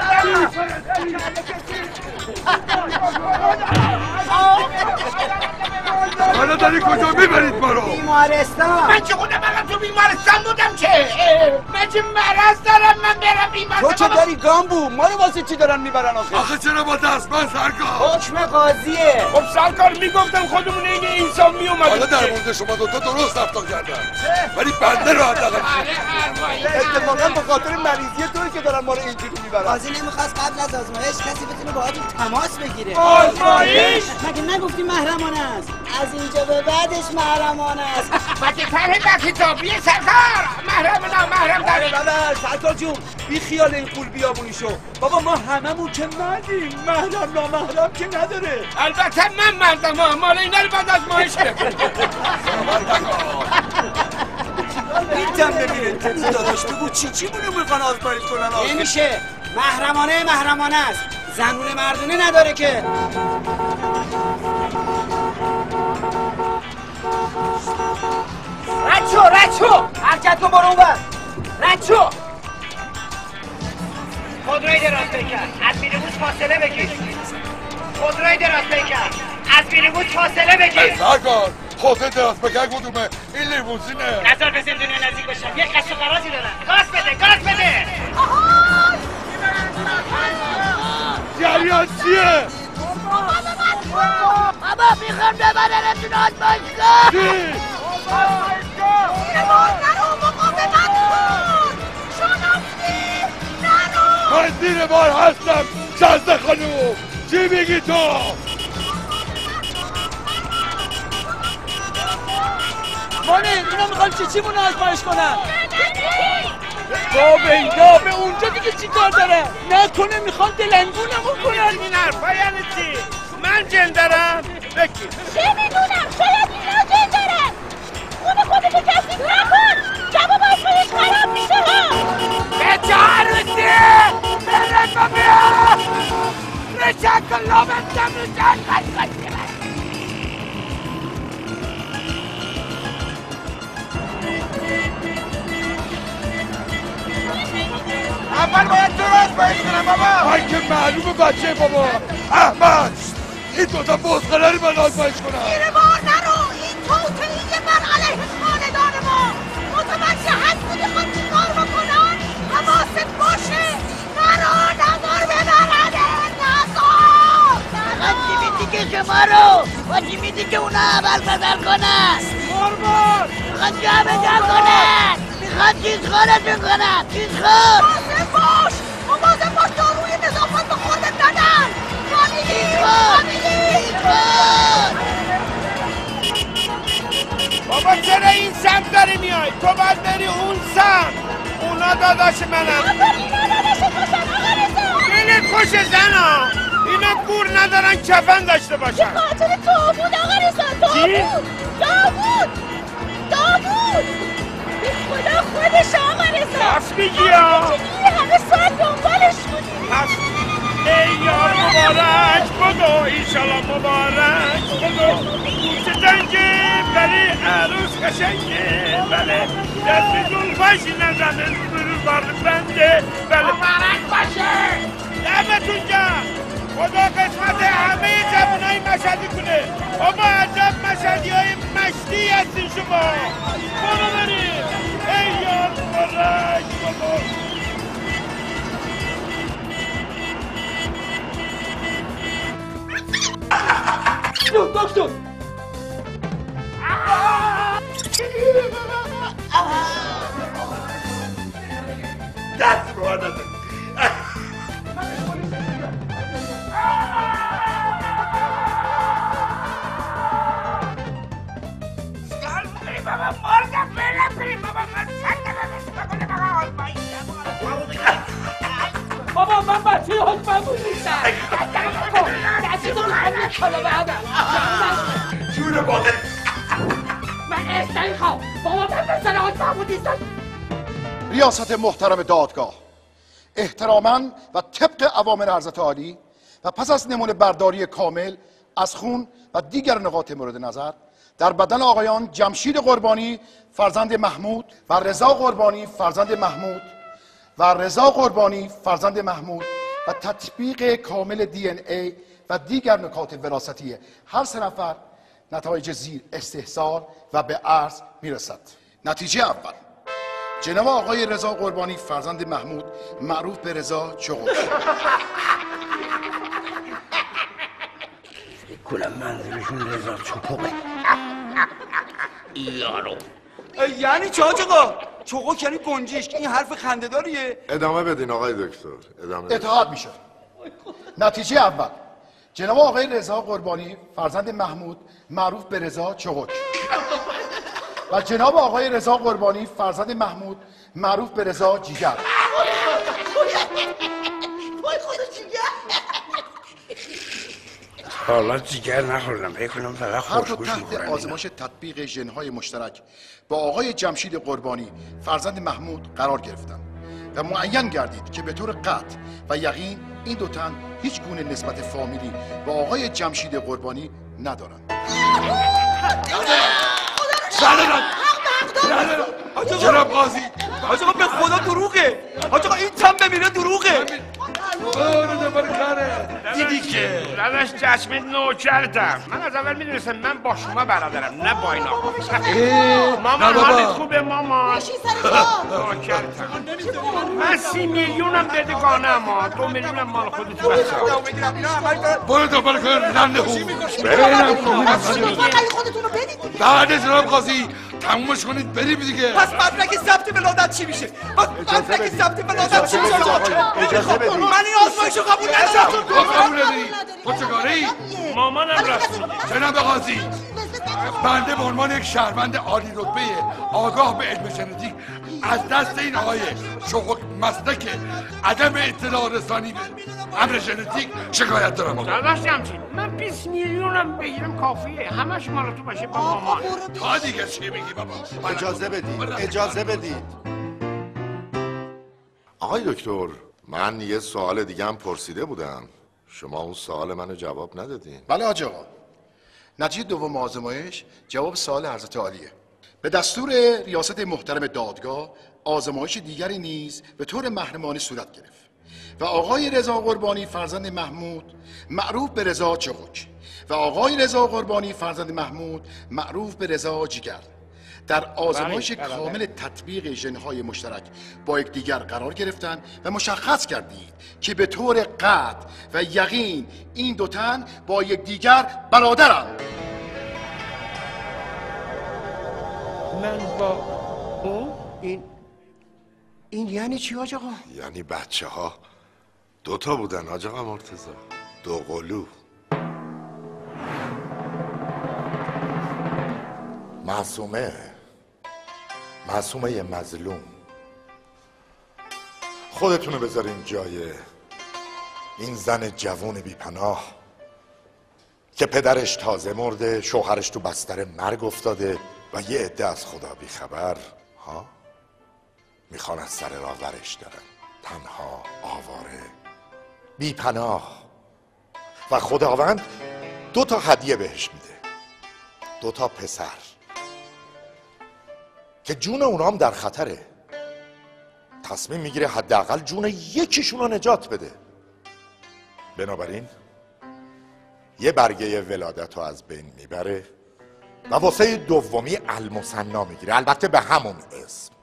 حالا داری کجا میبرید ما رو؟ بیمارستان. من چه خودم الان تو بیمارستان بودم که؟ من چه مرض دارم من برم بیمارستان؟ تو چه داری گامبو؟ ما رو واسه چی دارن میبرن آخه؟ آخه چرا با دستمند سرکار؟ حکم قاضیه. خب سرکار میگفتم خودمون این انسان میومد. حالا در مورد شما دوتا درست رفتار کردن، ولی بنده رو حداقل اتفاقا به خاطر مریضی توی که دارن ما رو اینجوری میبرن. قاضی نمیخواست قبل از آزمایش کسی بتونه باهاتون تماس بگیره. آزمایش؟ مگه نگفتی محرمانه است؟ از اینجا به بعدش محرمانه است. مگه طرح در کتابیه سرکار؟ محرم نه محرم داره. بله سرکار جون بی خیال این قول بیابونی شو. بابا ما هممون که مردیم، محرم نامحرم که نداره. البته من مردم ها، مال اینا رو بعد آزمایش این تم ببینید که این داداش بگو چی چی مونو میخوان آزمایش کنن آخه؟ نمیشه، محرمانه محرمانه است، زنونه مردونه نداره که. رد شو رد شو، حرکت کن برو اونور. رد شو. خودروی دراز پیکر از مینیبوس فاصله بگیر. خودروی دراز پیکر از مینیبوس فاصله بگیر. سرکار خودروی دراز پیکر کدومه؟ این لیموزینه. نظر به زندونی نزدیک بشن، یه قصد و قرازی دارن. گاز بده گاز بده. جریان چیه؟ بابا میخوام ببرنتون آزمایشگاه. چی؟ زیر بار نرو، مقاومت کن. شناختی نرو. من زیر بار هستم شازده خانوم. چی میگی تو؟ مانه اینا میخوان چی چی مونو آزمایش کنن؟ با بیدا به اونجا دیگه چی کار داره؟ نکنه میخوان دلنگونمو کنن. این حرفا یعنی چی؟ من جن دارم؟ بکی چه میدونم، شاید اینا جن دارن. خود خودتو کثیف نکن، جواب آزمایش خراب میشه ها. بچه عروسی برد و بیا رشک کلا بستم رشک خشخشی اول باید تو راست باید کنم بابا. من که معلومه بچه بابا احمد این دوتا بزغله رو من آزمایش کنم. زیر بار نرو، این توطئه‌ای بر علیه خاندان ما. متوجه هستی میخواد چی کار بکنن؟ حواست باشه نرو، نظر ببرده نظر. فقط چی میدی که شما رو و چی میدی که اونا اول بدل کنن. مرمون میخواد جا به جا کنن، میخواد چیز خورتون کنن. چیز خور مواظب باش، مواظب باش داروی نظافت به خودت ندن. فامیلی فامیلی بابا چرا این سمت داری میای؟ تو باید بری اون سمت. اونا داداش منم. اینا داداش کشن آقا رضا. اینه کش زن ها. اینا گور ندارن کفن داشته باشن. به خاطر تو بود آقا رضا. داوود داوود داوود به خدا خودش آقا رضا. راست میگی ها؟ چجوری همه ساعت دنبالش بودی؟ پس ای یار مبارک بدو ایشالا مبارک بدو گوش زنگه برای عروس قشنگه بله دست زلفش نزنه برو بار بنده بله مبارک باشه دمتون گرم. خدا قسمت همه جوانای مشهدی کنه. بابا عجب مشهدی های مشتی هستین شما. برو بریم ای یار مبارک بدو. دکتر دست رو آدم بابا من بچه حکم بود نیستم. دستی تو میخوام یک کلا بعدم جون باقی من استایی خواه. بابا من بسر حکم بود نیستم. ریاست محترم دادگاه، احتراما و طبق اوامر حضرت عالی و پس از نمونه برداری کامل از خون و دیگر نقاط مورد نظر در بدن آقایان جمشید قربانی فرزند محمود و رضا قربانی فرزند محمود و رضا قربانی فرزند محمود و تطبیق کامل دی ان ای و دیگر نکات وراثتی هر سه نفر نتایج زیر استحصال و به عرض میرسد. نتیجه اول: جناب آقای رضا قربانی فرزند محمود معروف به رضا چغوش. کنم منظورشون رضا چپقه. یارو یعنی چه آقا؟ چغوک یعنی گنجشک. این حرف خنده‌داریه. ادامه بدین آقای دکتر. ادامه اتحاد میشه. نتیجه اول: جناب آقای رضا قربانی فرزند محمود معروف به رضا چغوک و جناب آقای رضا قربانی فرزند محمود معروف به رضا جیگر. حالا جیگر نخوردم، فکر کنم فقط هر دو خوشگوش تحت میخورن. آزمایش تطبیق ژن‌های مشترک با آقای جمشید قربانی فرزند محمود قرار گرفتند و معین گردید که به طور قطع و یقین این دو تن هیچ گونه نسبت فامیلی با آقای جمشید قربانی ندارند. جناب قاضی، حاج آقا به خدا دروغه. حاج آقا این تن بمیره دروغه. دیدی که داداش چشمت نوکرتم. من از اول میدونستم من با شما برادرم، نه با این آقا. مامان حالت خوبه مامان؟ نوکرتم. من سی میلیونم بدگانه اما دو میلیونم مال خودت بسا. برو دوباره کن رنده خوب بعد جناب قاضی تمومش کنید بریم دیگه. پس مدرک ثبت ولادت چی میشه؟ پس مدرک ثبت ولادت چی میشه؟ اجازه بدید. من این آزمایشو قبول ندارم. تو قبول نداری؟ تو چه کاری؟ مامانم راست میگه. جناب قاضی، بنده به عنوان یک شهروند عالی رتبه آگاه به علم ژنتیک از دست این آقای چغوک مسلک عدم اطلاع رسانی به امر ژنتیک شکایت دارم. آقا داداش جمشید، من بیست میلیونم بگیرم کافیه، همش مال تو باشه با مامان. تا دیگه چی میگی بابا؟ اجازه بدید، اجازه بدید. آقای دکتر، من یه سوال دیگه هم پرسیده بودم، شما اون سوال منو جواب ندادین. بله حاج آقا. نتیجه دوم آزمایش جواب سوال حضرت عالیه. به دستور ریاست محترم دادگاه آزمایش دیگری نیز به طور محرمانه صورت گرفت و آقای رضا قربانی فرزند محمود معروف به رضا چغوک و آقای رضا قربانی فرزند محمود معروف به رضا جیگر در آزمایش کامل تطبیق ژن‌های مشترک با یکدیگر قرار گرفتند و مشخص کردید که به طور قطع و یقین این دو تن با یکدیگر برادرند. من با او این این یعنی چی حاج آقا؟ یعنی بچه ها دوتا بودن حاج آقا مرتضی، دو قلو. معصومه معصومه مظلوم، خودتونو بذارین جای این زن جوون بیپناه که پدرش تازه مرده، شوهرش تو بستر مرگ افتاده و یه عده از خدا بیخبر ها میخوان از سر راه ورش دارن، تنها، آواره، بیپناه، و خداوند دو تا هدیه بهش میده، دو تا پسر که جون اونا هم در خطره. تصمیم میگیره حداقل جون یکیشون رو نجات بده. بنابراین یه برگه ولادت رو از بین میبره و واسه دومی المثنا میگیره، البته به همون اسم.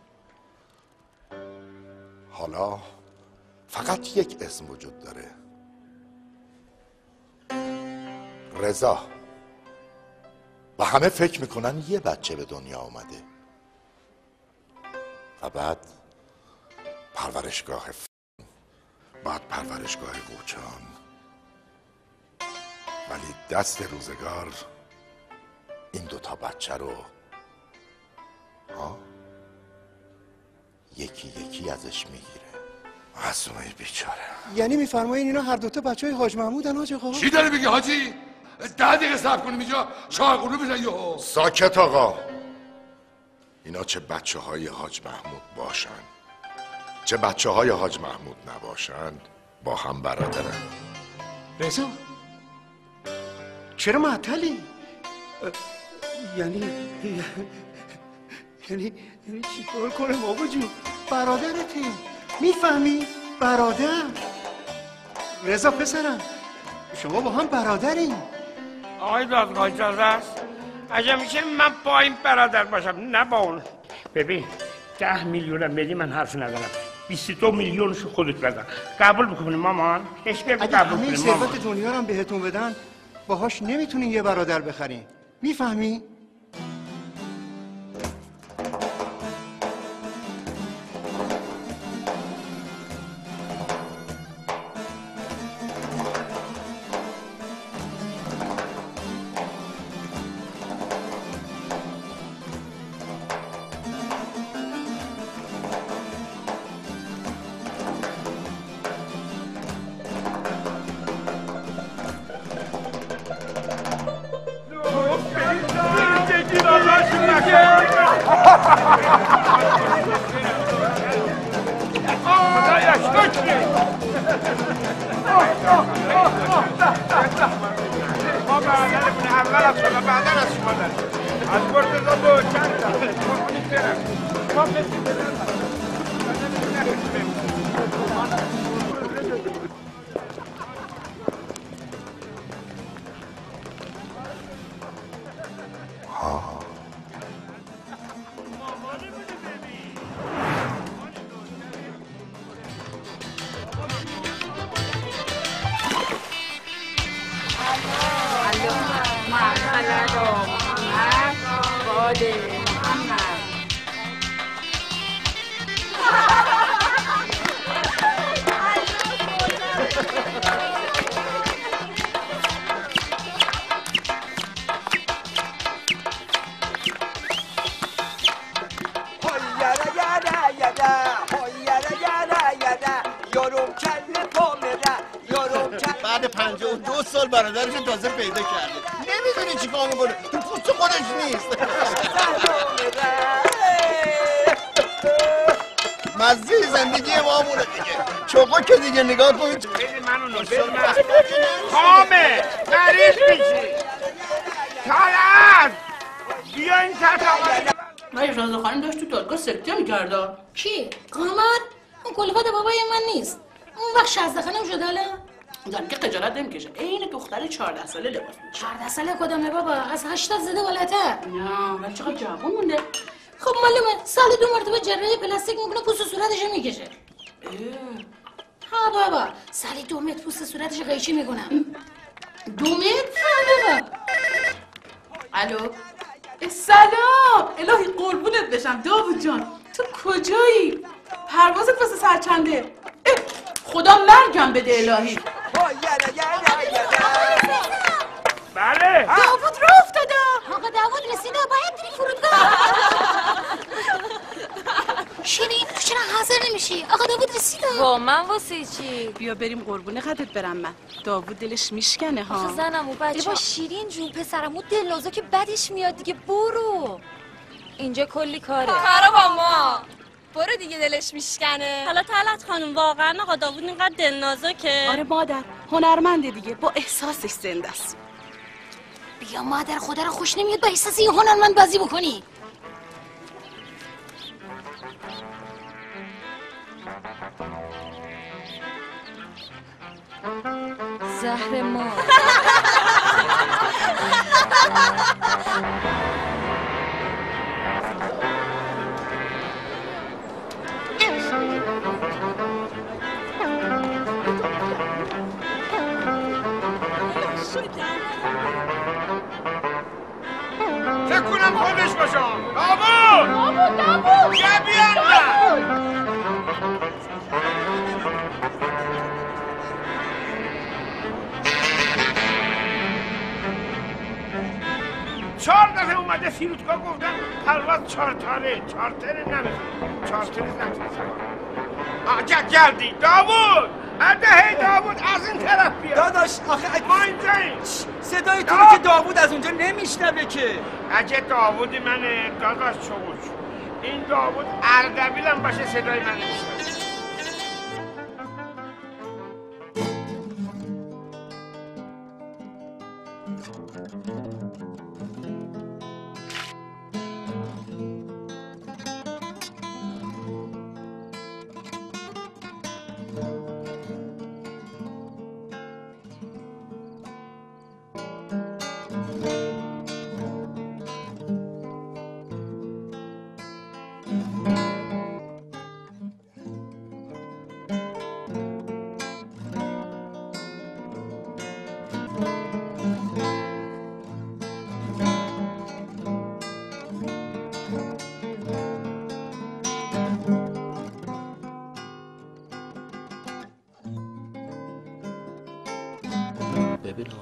حالا فقط یک اسم وجود داره، رضا، و همه فکر میکنن یه بچه به دنیا اومده و بعد پرورشگاه ف... بعد پرورشگاه قوچان، ولی دست روزگار این دوتا بچه رو ها یکی یکی ازش میگیره. معصومه بیچاره. یعنی میفرمایین اینا هر دوتا بچه های حاج محمودن حاج آقا؟ چی داری میگی حاجی؟ ده دقیقه صبر کنیم اینجا شاهقونو بزن یهو. ساکت آقا. اینا چه بچه های حاج محمود باشن چه بچه های حاج محمود نباشن با هم برادرن. رضا چرا معطلی؟ یعنی یعنی یعنی چیکار کنم آقا جون؟ برادرتی میفهمی؟ برادر رضا پسرم شما با هم برادرین. آقای دادگاه اجازه است؟ اگه میشه من با این برادر باشم نه با اون. ببین ده میلیونم بدی من حرف ندارم، بیست و دو میلیونشو خودت بزن. قبول میکنی مامان؟ هیچ که اگه قبول همه کنی مامان. ثروت دنیا رو هم بهتون بدن باهاش نمیتونین یه برادر بخرین. میفهمی؟ ما برادرمون اول از شما بعدن از شما داریم. از مرتضا دو چند تا قربونی برم. ما بسید برم. بعد پنجاه و دو سال برادرش تازه پیدا کرده. نمیدونی چی کار میکنه، تو پوست خودش نیست. مزه زندگی ما مونه دیگه. چوقا که دیگه نگاه کنید. بده منو نو بده من خامه مریض میشی. طلعت بیا این تحت آمده. من رازه خانم داشت تو دادگاه سکته میکرده. کی؟ قامت؟ اون کلفت بابای من نیست. اون وقت شازده خانم شده الان؟ دارم که خجالت نمیکشه. این دختر چهارده ساله لباس میشه. چهارده ساله کدامه بابا؟ از هشتاد زده بالاتر. نه ولی چقدر جوون مونده. خب معلومه سال دو مرتبه جراحی پلاستیک میکنه پوست صورتش میکشه. ها بابا سالی دو متر پوست صورتش قیچی میکنم. دو متر؟ ها بابا. الو سلام الهی قربونت بشم داوود جان تو کجایی؟ پروازت واسه ساعت چنده؟ خدا مرگم بده الهی. بله داوود رو افتاده. آقا داوود رسیده باید بری فرودگاه. شیرین تو چرا حاضر نمیشی؟ آقا داوود رسیده. با من واسه چی؟ بیا بریم قربونه قدرت برم من. داوود دلش میشکنه ها. آخه زنم و بچه با شیرین جون پسرم اون دلنازا که بدش میاد دیگه برو. اینجا کلی کاره. کارا با ما. برو دیگه دلش میشکنه. حالا طلعت خانم واقعا آقا داوود اینقدر دلنازکه؟ آره مادر هنرمنده دیگه با احساسش زنده است. بیا مادر خدا رو خوش نمیاد با احساس یه هنرمند بازی بکنی. زهر ما فکر کنم خودش باشم. داوود داوود داوود بیا بیان. چهار دفعه اومده فرودگاه گفتن پرواز چارتره چارتره نمیخواد چارتره نمیخواد. آجا گردی داوود اده داوود از این طرف بیا. داداش آخه ما اینجاییم. صدای تو رو که داوود از اونجا نمیشنوه که. اگه داوودی منه داداش چوش این داوود اردبیلم باشه صدای من نمیشنوه.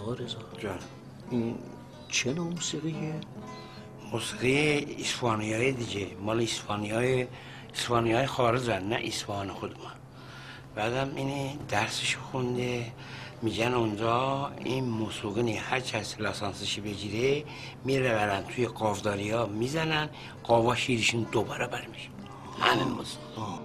آقا رضا جان این چه نوع موسیقیه؟ موسیقی اسپانیایی دیگه، مال اسپانیای اسپانیای خارجن، نه اصفهان خودمان. بعدم اینه درسش خونده، میگن اونجا این موسیقی هر کس لسانسشی بگیره میره برن توی قافداری ها میزنن، قاوا شیرشون دوباره برمیشه. همین موسیقی.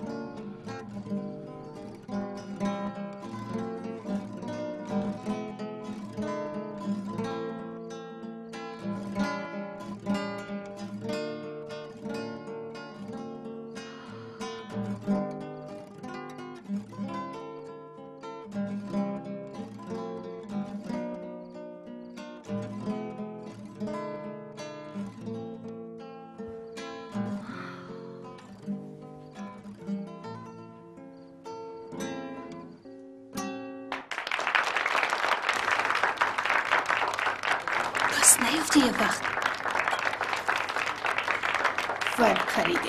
نیفتی یه وقت ور پریده.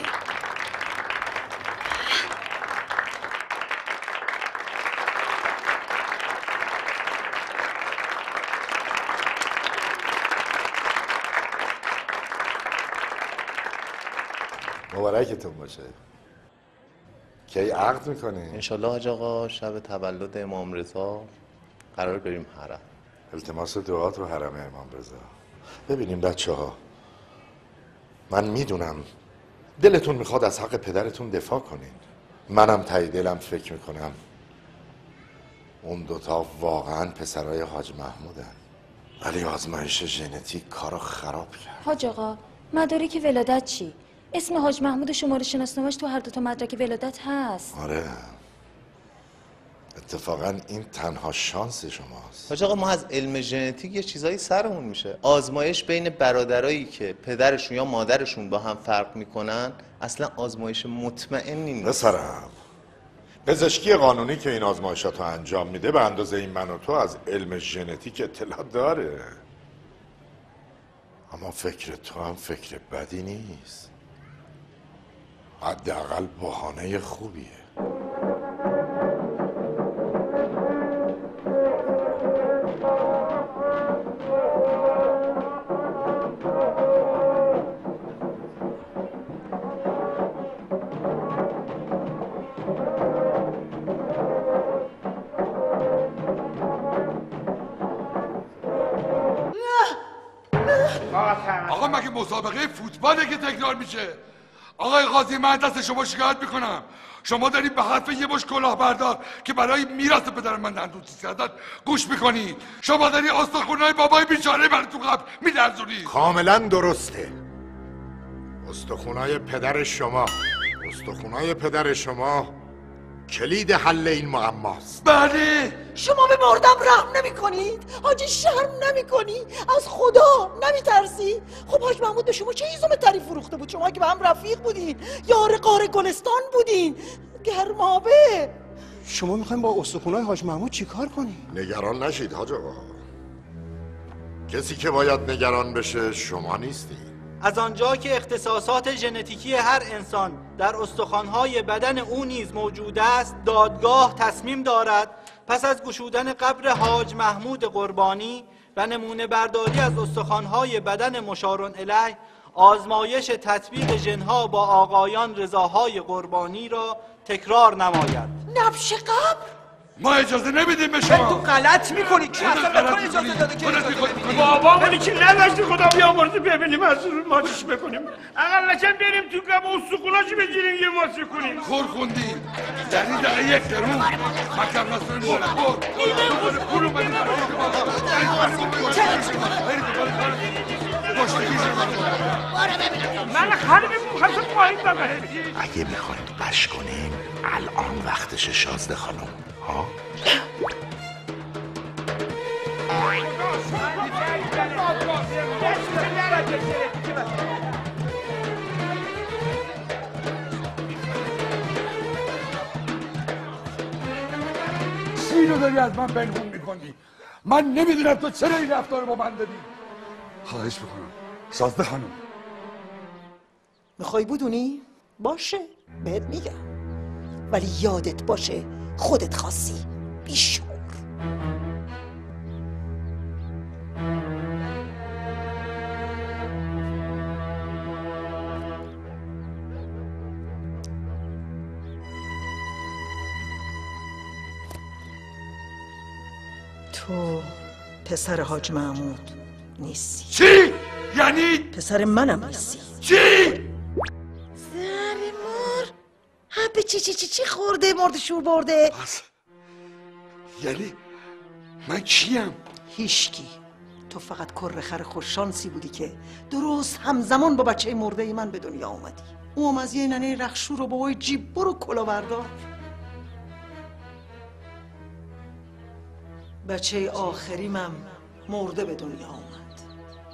مبارکتون باشه. کی عقد میکنی؟ انشالله حاج آقا شب تولد امام رضا قرار بریم حرم. التماس دعات رو حرم امام رضا. ببینیم بچه ها، من میدونم دلتون میخواد از حق پدرتون دفاع کنین، منم ته دلم فکر میکنم اون دوتا واقعا پسرای حاج محمودن، ولی آزمایش ژنتیک کارو خراب کرد. حاج آقا مدارک ولادت چی؟ اسم حاج محمود شماره شناسنامه‌اش تو هر دو تا مدرک ولادت هست. آره اتفاقا این تنها شانس شماست. حاج آقا ما از علم ژنتیک یه چیزایی سرمون میشه. آزمایش بین برادرایی که پدرشون یا مادرشون با هم فرق میکنن اصلا آزمایش مطمئنی نیست. پسرم پزشکی قانونی که این آزمایشاتو انجام میده به اندازه این من و تو از علم ژنتیک اطلاع داره، اما فکر تو هم فکر بدی نیست، حداقل بهانه خوبیه. آقا مگه مسابقه فوتباله که تکرار میشه؟ آقای قاضی من دست شما شکایت میکنم، شما دارید به حرف یه مش کلاهبردار که برای میراث پدر من دندونچیز کردن گوش میکنید. شما دارید استخونای بابای بیچاره من تو قبر میلرزونید. کاملا درسته. استخونای پدر شما استخونای پدر شما کلید حل این معماست. بله. شما به مردم رحم نمی کنید؟ حاجی شرم نمی کنی؟ از خدا نمی ترسی؟ خب حاج محمود به شما چه ایزوم تری فروخته بود؟ شما که به هم رفیق بودین، یار قار گلستان بودین، گرمابه. شما میخواین با استخونای حاج محمود چیکار کنی؟ نگران نشید حاج آقا، کسی که باید نگران بشه شما نیستید. از آنجا که اختصاصات ژنتیکی هر انسان در استخوان‌های بدن او نیز موجود است، دادگاه تصمیم دارد پس از گشودن قبر حاج محمود قربانی و نمونه برداری از استخوان‌های بدن مشار الیه، آزمایش تطبیق ژن‌ها با آقایان رضاهای قربانی را تکرار نماید. نبش قبر؟ ما اجازه نمیدیم به شما. تو غلط میکنی که اصلا به تو اجازه داده که بابا ولی که نداشتی خدا بیامرزه ببینیم از رو ماچش بکنیم، اقل نکن بریم تو قبر استخوناشو بگیریم یه واسه کنیم. خور خوندیم در این دقیقه یک درون مکم نصر مول خور برو بریم من خرمه میخواستم پایین ببره. اگه میخواید بش کنیم الان وقتش شازده خانم. ها؟ چی رو داری از من پنهون میکنی؟ من نمیدونم تو چرا این رفتار با من داری. خواهش میکنم شازده خانم. میخوای بدونی؟ باشه بهت میگم، ولی یادت باشه خودت خاصی بیشور. تو پسر حاج محمود نیستی. چی؟ یعنی؟ پسر منم نیستی. چی؟ زهر مار به چی چی چی چی خورده مرد شور برده؟ پس یعنی من کیم؟ هیشکی. تو فقط کر خر خوششانسی بودی که درست همزمان با بچه مرده من به دنیا اومدی. اوم از یه ننه رخشور رو بابای جیب برو کلا بردار. بچه آخریمم مرده به دنیا اومد.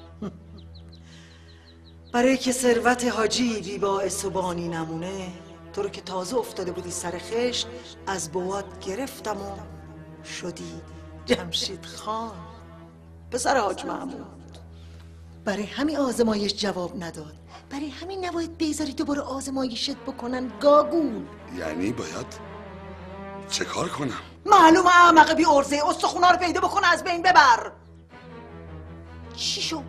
برای که ثروت حاجی بی باعث و بانی نمونه، تو رو که تازه افتاده بودی سر خشت از بوات گرفتم و شدی جمشید خان پسر حاج محمود. برای همین آزمایش جواب نداد، برای همین نباید بیزاری دوباره آزمایشت بکنن گاگول. یعنی باید چه کار کنم؟ معلومه احمق بی ارزه، استخونا رو پیدا بکن از بین ببر. چی شو؟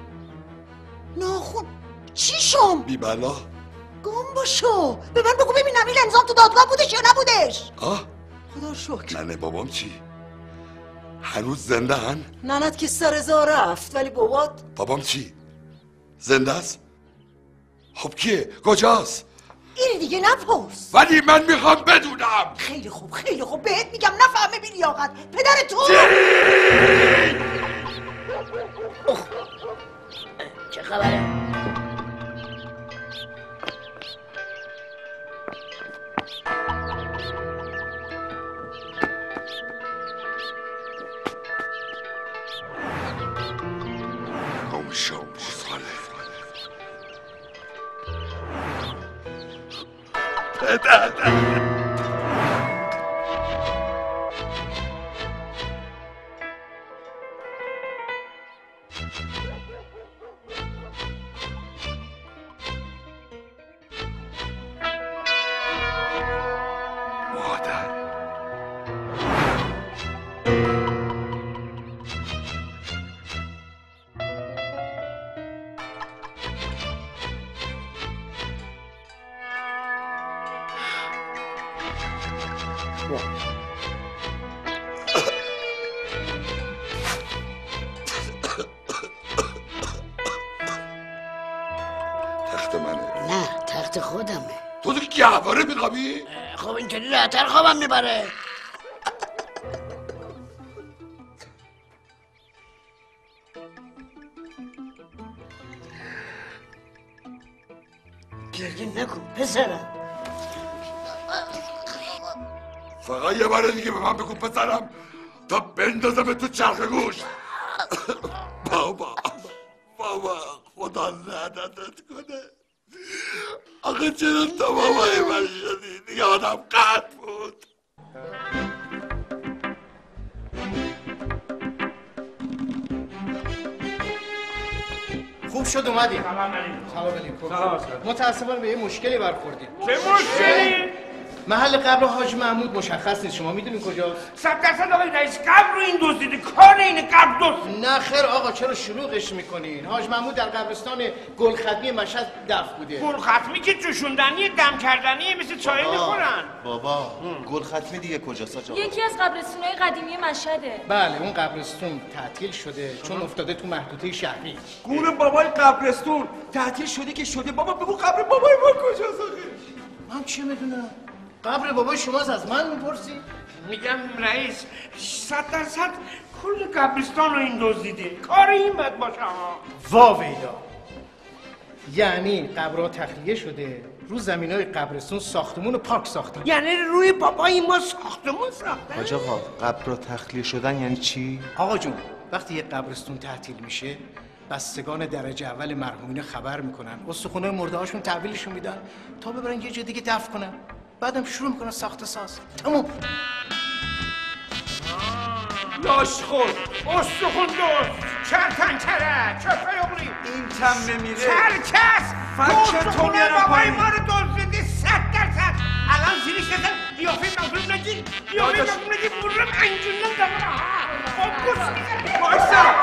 ناخون چی شم؟ بی بلا گم باشو، به من بگو ببینم این انظام تو دادگاه بودش یا نبودش؟ آه؟ خدا شکر. ننه بابام چی؟ هنوز زنده هن؟ ننت که سر زا رفت، ولی بابات بابام چی؟ زنده است؟ خب کیه؟ کجاست؟ اینی دیگه نپرس. ولی من میخوام بدونم. خیلی خوب خیلی خوب بهت میگم نفهمه بی لیاقت پدر تو. چه خبره؟ شام ساله پدر تخت منه؟ نه تخت خودمه. تو تو گهواره میخوابی؟ خب اینطوری راحتر خوابم میبره. گریه نکن پسرم. فقط یه بار دیگه به من بگو پسرم تا بندازم تو چرخ گوشت. بابا بابا خدا لعنتت کنه. آخه چرا تو بابای من شدی؟ دیگه آدم قد بود. خوب شد اومدیم. سلام علیکم. سلام علیکم. متاسفانه به یه مشکلی برخوردیم. چه مشکلی؟ محل قبر حاج محمود مشخص نیست. شما میدونین کجاست؟ صد درصد آقای رئیس قبر رو این دزدیده. کار این قبر دزد. نه خیر آقا چرا شلوغش میکنین؟ حاج محمود در قبرستان گلختمی مشهد دفن بوده. گلختمی که جوشوندنی دم کردنی مثل چای میخورن. بابا گلختمی دیگه کجاست آقا؟ یکی از قبرستونای قدیمی مشهده. بله اون قبرستون تعطیل شده چون افتاده تو محدوده شهری. گور بابای قبرستون تعطیل شده که شده. بابا بگو قبر بابای ما کجاست آخه؟ من چه میدونم؟ قبر بابای شماست از من میپرسی؟ میگم رئیس صد درصد کل قبرستان رو این دزدیده. کار این باید باشه. وا ویلا. یعنی قبرها تخلیه شده رو زمینای قبرستون ساختمون و پارک ساختن. یعنی روی بابای ما ساختمون ساختن. حاج آقا قبرها تخلیه شدن یعنی چی؟ آقا جون وقتی یه قبرستون تعطیل میشه بستگان درجه اول مرحومین خبر میکنن، استخونای مرده هاشون تحویلشون میدن تا ببرن یه جای دیگه دفن کنن، بعدم شروع میکنن ساخت ساز. تموم. لاشخور، استخون دوست، چرتنکره، چپه اغلی این تم نمیره. چرکس فکر تو میارم بابای پایین. ما رو دزدیدی صد درصد. الان زیرش کردن قیافه مظلوم نگی قیافه مظلوم نگی برم انجونم دارم. خب گوش میزنی بایستا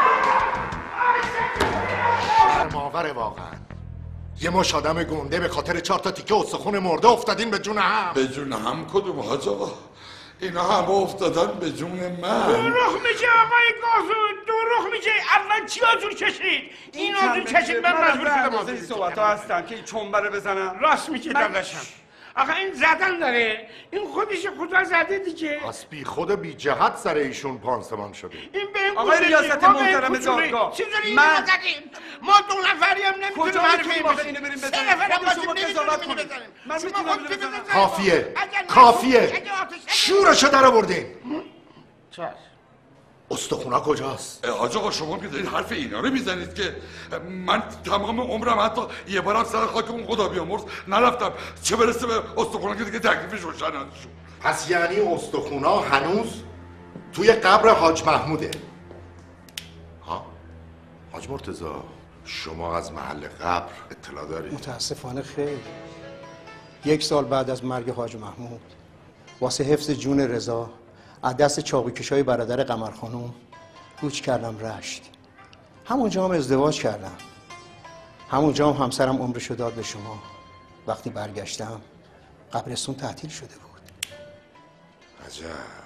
برماور واقعا. یه مش آدم گنده به خاطر چهار تا تیکه استخون مرده افتادین به جون هم. به جون هم کدوم حاج آقا؟ اینا هم افتادن به جون من. دروغ میگه آقای گازو، دروغ میگه. اول چی آزور کشید؟ این آزور کشید من مجبور شدم آزور این صحبت ها هستن که این چنبه رو بزنم. راست میگه داداشم. آخه این زدن داره، این خودش خدا زده دیگه. پس بی خود و بی جهت سر ایشون پانسمان شده. این به این آقای ریاست محترم دادگاه، چی داری اینو بزنیم؟ ما دو نفری هم نمیتونیم حرفی واقعا اینو بریم بزنیم. سه نفر هم خود شما بازیم قضاوت نمیتونیم کنید. بزنیم. من میتونم بزنم. کافیه کافیه شورشو در آوردین. چش استخونا کجاست؟ حاج آقا شما که دارید حرف اینا رو میزنید که من تمام عمرم حتی یه بارم سر خاک اون خدا بیامرز نرفتم، چه برسه به استخونا که دیگه تکلیفش روشن نشد. پس یعنی استخونا هنوز توی قبر حاج محموده. ها؟ حاج مرتضی شما از محل قبر اطلاع دارید؟ متاسفانه خیر. یک سال بعد از مرگ حاج محمود واسه حفظ جون رضا از دست چاقوکشای برادر قمر خانم کوچ کردم رشت. همونجا هم ازدواج کردم. همونجا هم همسرم عمرشو داد به شما. وقتی برگشتم قبرستون تعطیل شده بود. عجب.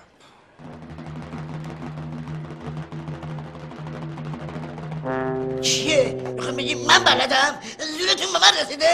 چیه؟ میخوام بگی من بلدم؟ زورتون به من رسیده؟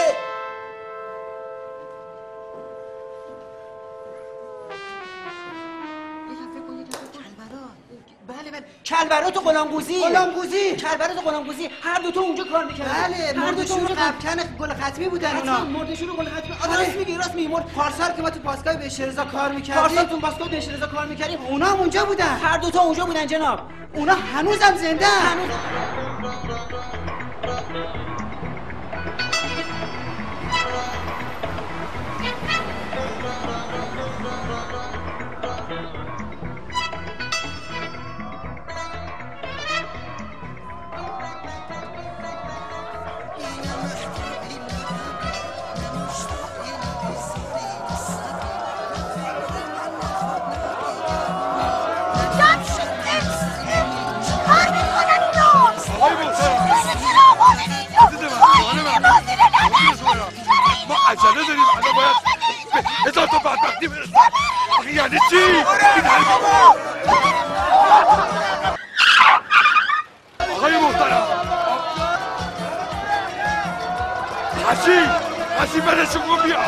کلبرات و غلامگوزی غلامگوزی کلبرات و غلامگوزی هر دو تا اونجا کار میکردن. بله هر دو تا اونجا قبکن گل ختمی بودن اونا. مردشون گل ختمی. راست میگی راست میگی. مرد پارسال که ما تو پاسگاه بهشت رضا کار میکردیم. پارسال تو پاسگاه بهشت رضا کار میکردیم. اونا هم اونجا بودن. هر دو تا اونجا بودن جناب. اونا هنوزم زنده هنوز. ما عجله داریم الان باید به هزار تا بدبختی برسیم. یعنی چی؟ آقای محترم حشی حشی برشون کن بیا.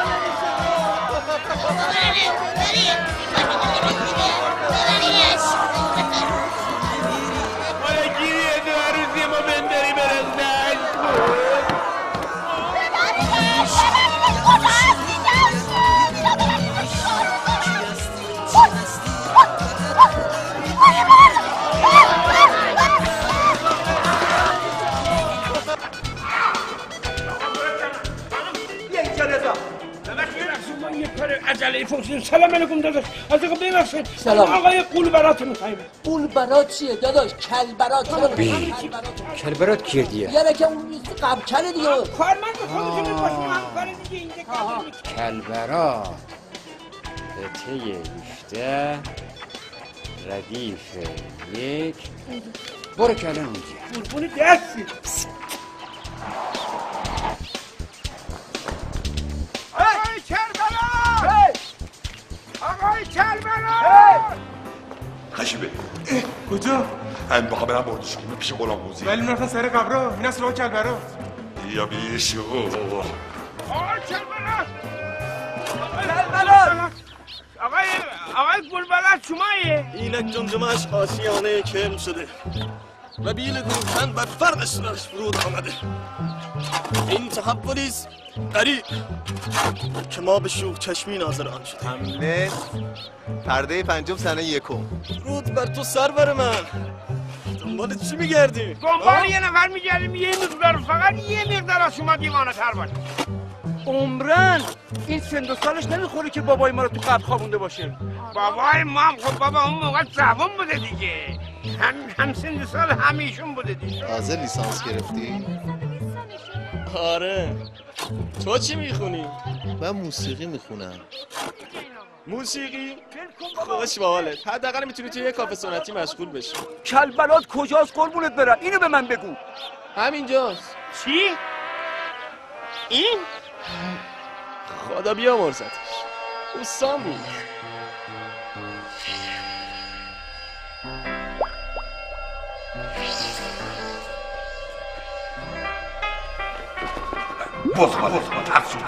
حالا گیریه دو عروسی ما بنداری برسن. عجله فوقشون. سلام علیکم داداش. از آقا ببخشید. سلام. آقای قول برات میخوایم. قول برات چیه داداش؟ کل برات. کل برات کیه دیگه؟ یعنی که اون قبل کله دیگه. کارمند خودشون باشیم هم کار دیگه اینجا. کل برات قطعه هجده ردیف یک برو کلن اونجا. قربون دستی. آقای کربلا! آقای کربلا! خشیبه کجا؟ هم بخوا برم بردش کنم پیش غلامگوزی. ولی میرفتن سر قبرا. این اصلا کلبرا. یا بیشو آقای کربلا! کربلا! آقای آقای گلبلد شمایه؟ اینک جمجمهش آشیانه کم شده و بیل گروهن بر فرقش راش فرود آمده. این تحولیست قریب که ما به شوخ چشمی ناظر آن شده. حمله پرده پنجم سنه یکم. رود بر تو سرور من دنبال چی میگردی؟ دنبال یه نفر میگردیم یه مقدار، فقط یه مقدار از شما دیوانه تر باشه. عمرن این سن و سالش نمیخوره که بابای ما رو تو قبر خوابونده باشه. بابای ما هم خب بابا اون موقع جوان بوده دیگه. هم هم سن سال همیشون بوده دیگه. تازه لیسانس گرفتی؟ آره. تو چی میخونی؟ من موسیقی میخونم. موسیقی؟ خوش با حالت. حداقل میتونی توی یه کافه سنتی مشغول بشی. کلبلات کجاست قربونت برم؟ اینو به من بگو. همینجاست. چی؟ این؟ خدا بیامرزتش. اوستان بود. بزغاله ترسون.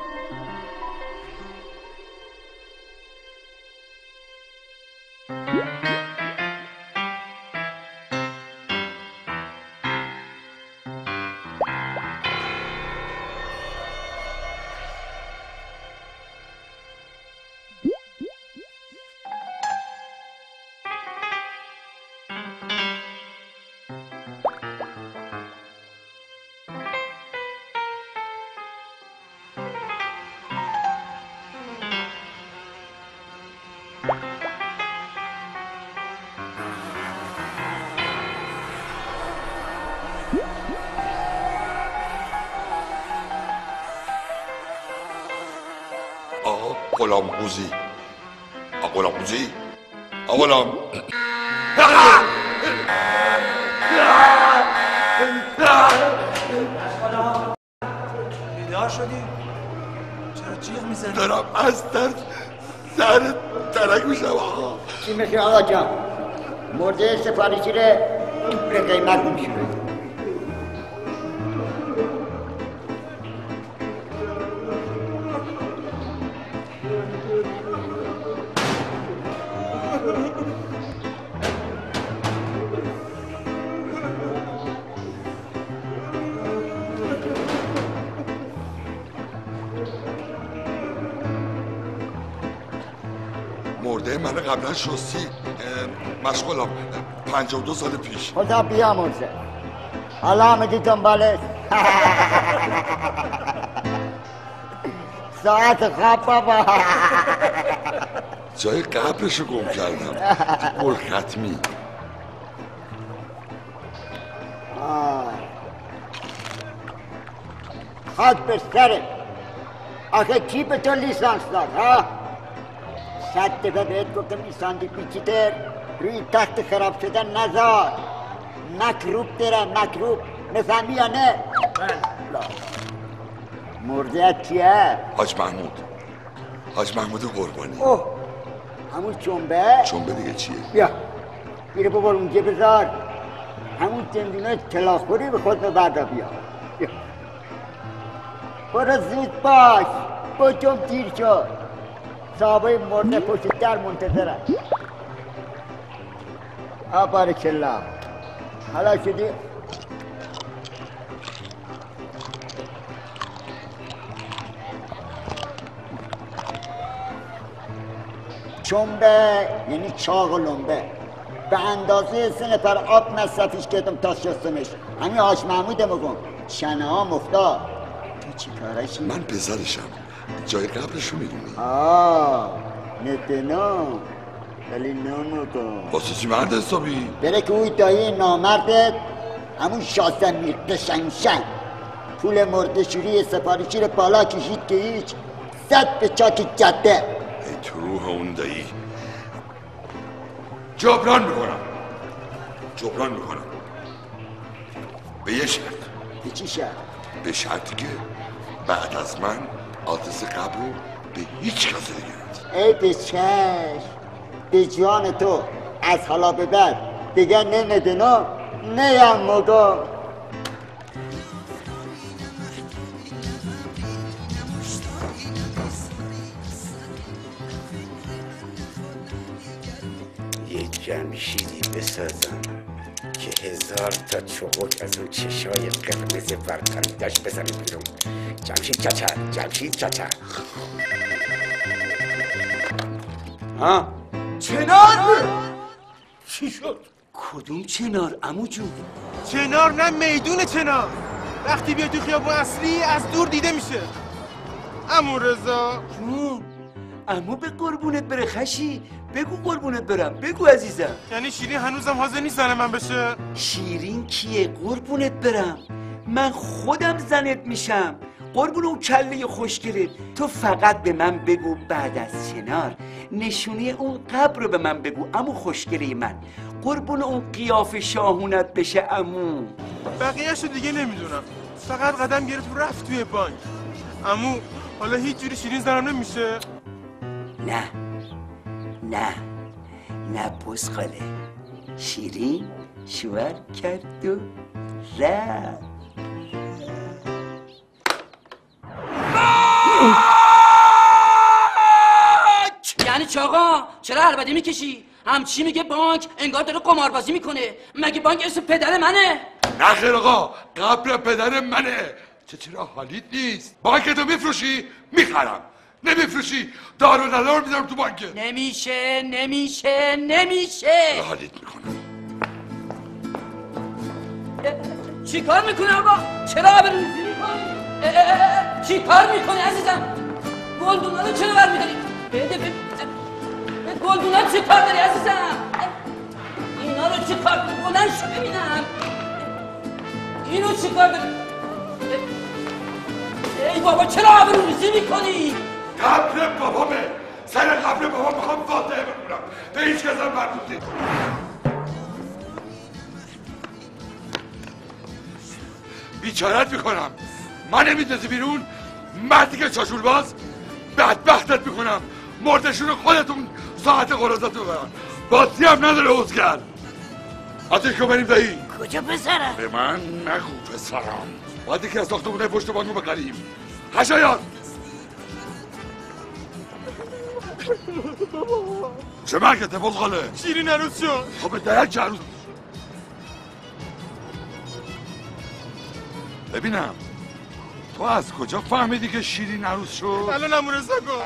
غلام قوزی آقا غلام قوزی آقا غلام بیدار شدی؟ چرا جیغ میزنی؟ دارم از ترس سر ترک میشم آقا. چی میشه آقا جان؟ مرده سفارشی ره دوباره قیمت نمیشه. مرده من قبلا شستی مشغولم پنجاه و دو سال پیش. خدا بیامرزه. حالا آمدی دنبالش. ساعت خواب بابا. جای قبرشو گم کردم. گل ختمی. خاک به سره. آخه کی به تو لیسانس داد ها؟ صد دفعه بهت گفتم این ساندی پیچیتر روی تخت خراب شدن نذار. مکروب داره مکروب. نفهمی یا نه؟ مرده کیه؟ حاج محمود. حاج محمود قربانی. اوه همون چنبه؟ چنبه دیگه چیه؟ بیا میره ببر اونجا بذار. همون دندونه تلاخوری به خود ببرده بیا. بیا برو زود باش. بچم تیر شد. صحابه مرده پشت در منتظرن. آبارکالله. حالا شدی؟ چنبه یعنی چاق و لنبه. به اندازه سه نفر آب مصرفش کردم تا شستمش. همین حاج محموده مگم شنه ها مفتاد. تو چی کارشی؟ من پسرشم. جای قبرشو میدونی؟ آه نتنا ولی نامگم. واسه چی مرد حسابی؟ بره که اوی دایی نامردت همون شاسم میرده شنشن پول مردشوری سفارشی رو بالا کشید که هیچ زد به چاک جده. ای تو روح اون دایی جبران میکنم جبران میکنم به یه شرط. به چی شرط؟ به شرطی که بعد از من آدرس قبر رو به هیچ کسی دیگه ندید. ای به چشم به جان تو از حالا به بعد دیگه نه ندنا نه هم مگم. یه جمشیدی بسازم که هزار تا چوبک از اون چشای قرمز برطریدش بزنه بیرون. جمشید چچر جمشید چچر. ها چنار چی شد؟ کدوم چنار عمو جون؟ چنار نه میدون چنار. وقتی بیای تو خیابون اصلی از دور دیده میشه. عمو رضا جون عمو به قربونت بره خشی. بگو قربونت برم بگو عزیزم. یعنی شیرین هنوزم حاضر نیست زن من بشه؟ شیرین کیه قربونت برم؟ من خودم زنت میشم. قربون اون کله خوشگله. تو فقط به من بگو بعد از چنار نشونی اون قبر رو به من بگو عمو خوشگله من. قربون اون قیاف شاهونت بشه عمو. بقیه‌شو دیگه نمیدونم. فقط قدم گرفت رفت توی بانک. عمو حالا هیچ جوری شیرین زنم نمیشه؟ نه نه نه بزغاله. شیرین شوهر کرد و رفت. چی آقا؟ چرا عربده میکشی؟ همچی میگه بانک انگار داره قماربازی میکنه. مگه بانک اسم پدر منه؟ نه خیر آقا، قبر پدر منه. چه چرا حالیت نیست؟ بانکتو میفروشی؟ میخرم. نمیفروشی؟ دار و دلار میذارم تو بانک. نمیشه نمیشه نمیشه. حالیت میکنم. چی کار میکنه آقا؟ چرا آبروریزی میکنی؟ چی کار میکنی عزیزم؟ گلدونا رو چرا برمیداری؟ بده بده گلدونا چی کار داری عزیزم؟ اینا رو چی کار داری؟ بلند شو ببینم. اینو چی کار داری؟ ای بابا چرا آبروریزی میکنی؟ قبر بابامه. سر قبر بابام میخوام فاتحه بخونم. به هیچ کسم مربوط نیست. بیچارت میکنم. من نمیدازی بیرون؟ مردی که چاشول باز بدبختت میکنم. مردشون خودتون ساعت قرازتون برن. بازی هم نداره اوزگر. آتش که بریم دایی. کجا پسرم؟ به من نگو پسرم. باید که از ساختمونه پشت بانکو بخریم. حشایار چه مرگته بلغاله؟ شیرین عروس شد. خب درک چه عروس؟ ببینم تو از کجا فهمیدی که شیرین عروس شد؟ الان امو رضا گفت.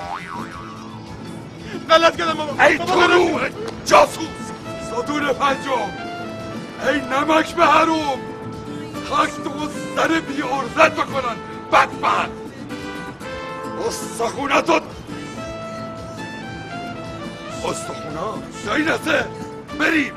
غلط کردم بابا. ای طلوع جاسوس ستون پنجم، ای نمک به حروم، خاک تو سر بی عرضت بکنن بدبخت. استخونتو استخونا دایی نسه بریم.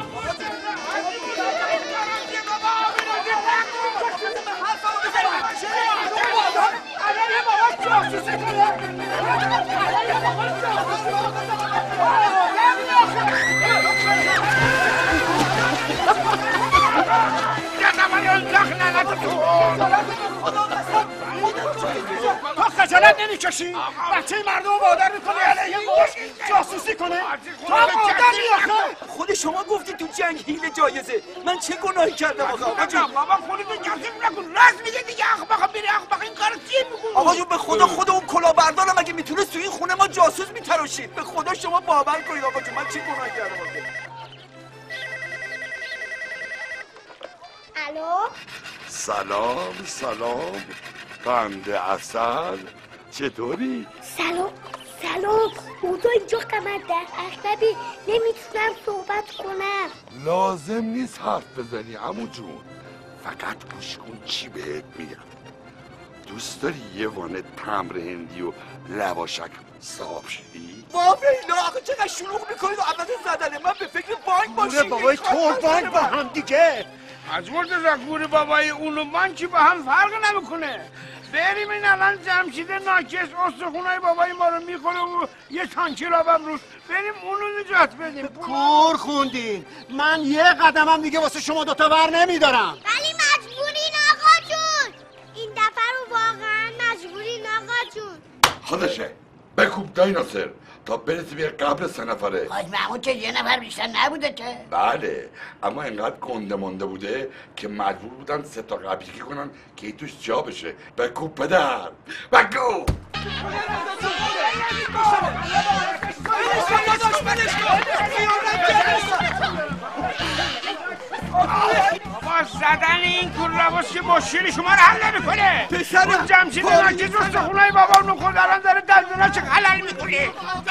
تو خجالت نمیکشی؟ بچه مردم رو وادار میکنی علیه موش جاسوسی کنه؟ تو هم آدمی آخه؟ خود شما گفتی تو جنگ حیله جایزه. من چه گناهی کردم آقا؟ آقا جان بابا خودتو جاسوس نکن. راست میگه دیگه. اخباخ بری اخباخ این کارو چی میگو؟ آقا جون به خدا خود اون کلاهبردارم اگه میتونست تو این خونه ما جاسوس میتراشید. به خدا شما باور کنید آقا جون من چه گناهی کردم آقا؟ الو؟ سلام سلام قند اصل چطوری؟ سلام سلام اوضاع اینجا قمر در اخبی نمیتونم صحبت کنم. لازم نیست حرف بزنی عمو جون، فقط گوش کن چی بهت میگم. دوست داری یه وانه تمر هندی و لواشک صاحب شدی؟ واویلا آقا چقدر شلوغ میکنید و عوض زدنه من به فکر بانک باشید. بابای تو بانک با هم دیگه. از مرد گور بابای اون و بانکی با هم فرق نمیکنه. بریم این الان جمشید ناکس استخونای بابای ما رو میخوره و یه تانکی را بم روش. بریم اونو نجات بدیم. کور خوندین. من یه قدمم دیگه واسه شما دوتا بر نمیدارم. ولی مجبورین آقا جون. این دفعه رو واقعا مجبورین آقا جون. خودشه بکوب دایناسر تا برسی به قبل سه نفره. حاج محمود که یه نفر بیشتر نبوده که؟ بله اما اینقدر گنده مانده بوده که مجبور بودن سه تا قبیلگی کنن که توش جا بشه. بکوب پدر بکوب. بابا زدن این کورلواس که مشکلی شما رو حل نمیکنه. پسرم اون جمشید ناکس استخونای بابا رو خود الان داره دندوناش حلال میکنه.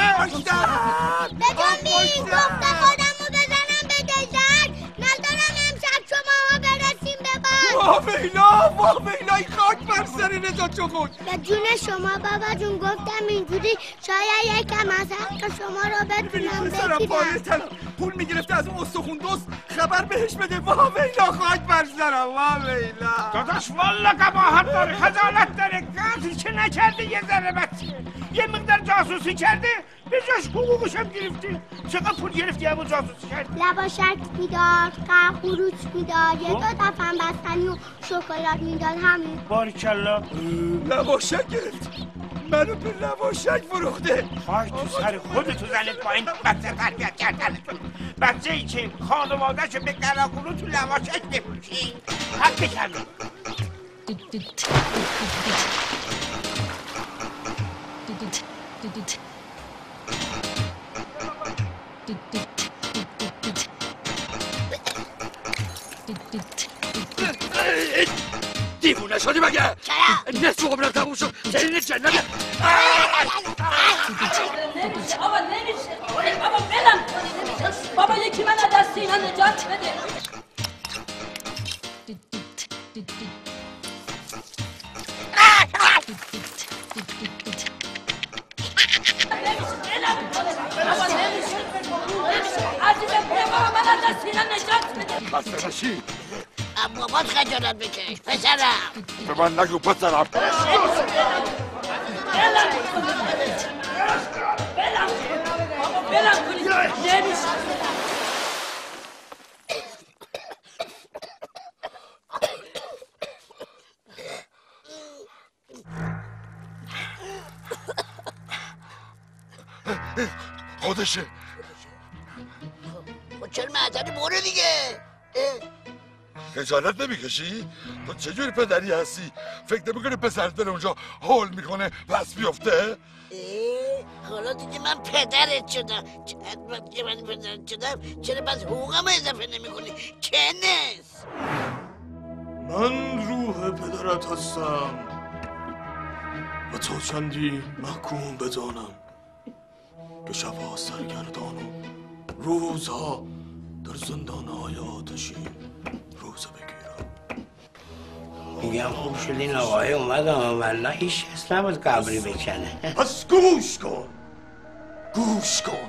بجنبین گفته خودم رو بزنم به دژک. ندارم امشب شما برسیم به بانک. واویلا واویلا این خاک بر سر رضا چخون. به جون شما بابا جون گفتم اینجوری شاید یکم از حق شما رو بتونم بگیرم. پول میگرفته از اون استخون دوست خبر بهش بده. واویلا خاک بر سرم واویلا. داداش والا قباحت داره خجالت داره. قتل چه نکرده یه ذره بچه یه مقدار جاسوسی کرده به جاش حقوقش هم گرفته. چقدر پول گرفتی همون جاسوسی کرده؟ لواشک میداد قهوه خروج میداد یه دو دفعه هم بستنی و شکلات میداد همین. باریکلا لواشک گرفت. منو به لواشک فروخته. خواهی تو سر خودتو زنت با این بچه تربیت کردنتون. بچه ای که خانوادهشو به قلاقلو تو لواشک بفروشی حق کردی. دیوونه شدی مگه؟ نصف عمرم تموم شد سرین جنت نمیشه آقا نمیشه بابا بلم کنی نمیشه بابا یکی من از دست اینا نجات بده بسته بشی بابات خجالت بکش پسرم به من نگو پسرم بلم کنی نمیشه خودشه چرا معطلی بره دیگه خجالت نمیکشی؟ تو چجوری پدری هستی؟ فکر نمیکنی پسرت بره اونجا هول میکنه پس بیفته؟ حالا دیگه من پدرت شدم چه من پدرت شدم چرا بس حقوقم اضافه نمیکنی؟ کنس من روح پدرت هستم و تا چندی محکوم بدانم که شبها سرگردان و روزها در زندانهای آتشین روزه بگیرم. میگم خوب شد این آقای اومدم والله هیچ کس نبود قبری بکنه. پس گوش کن گوش کن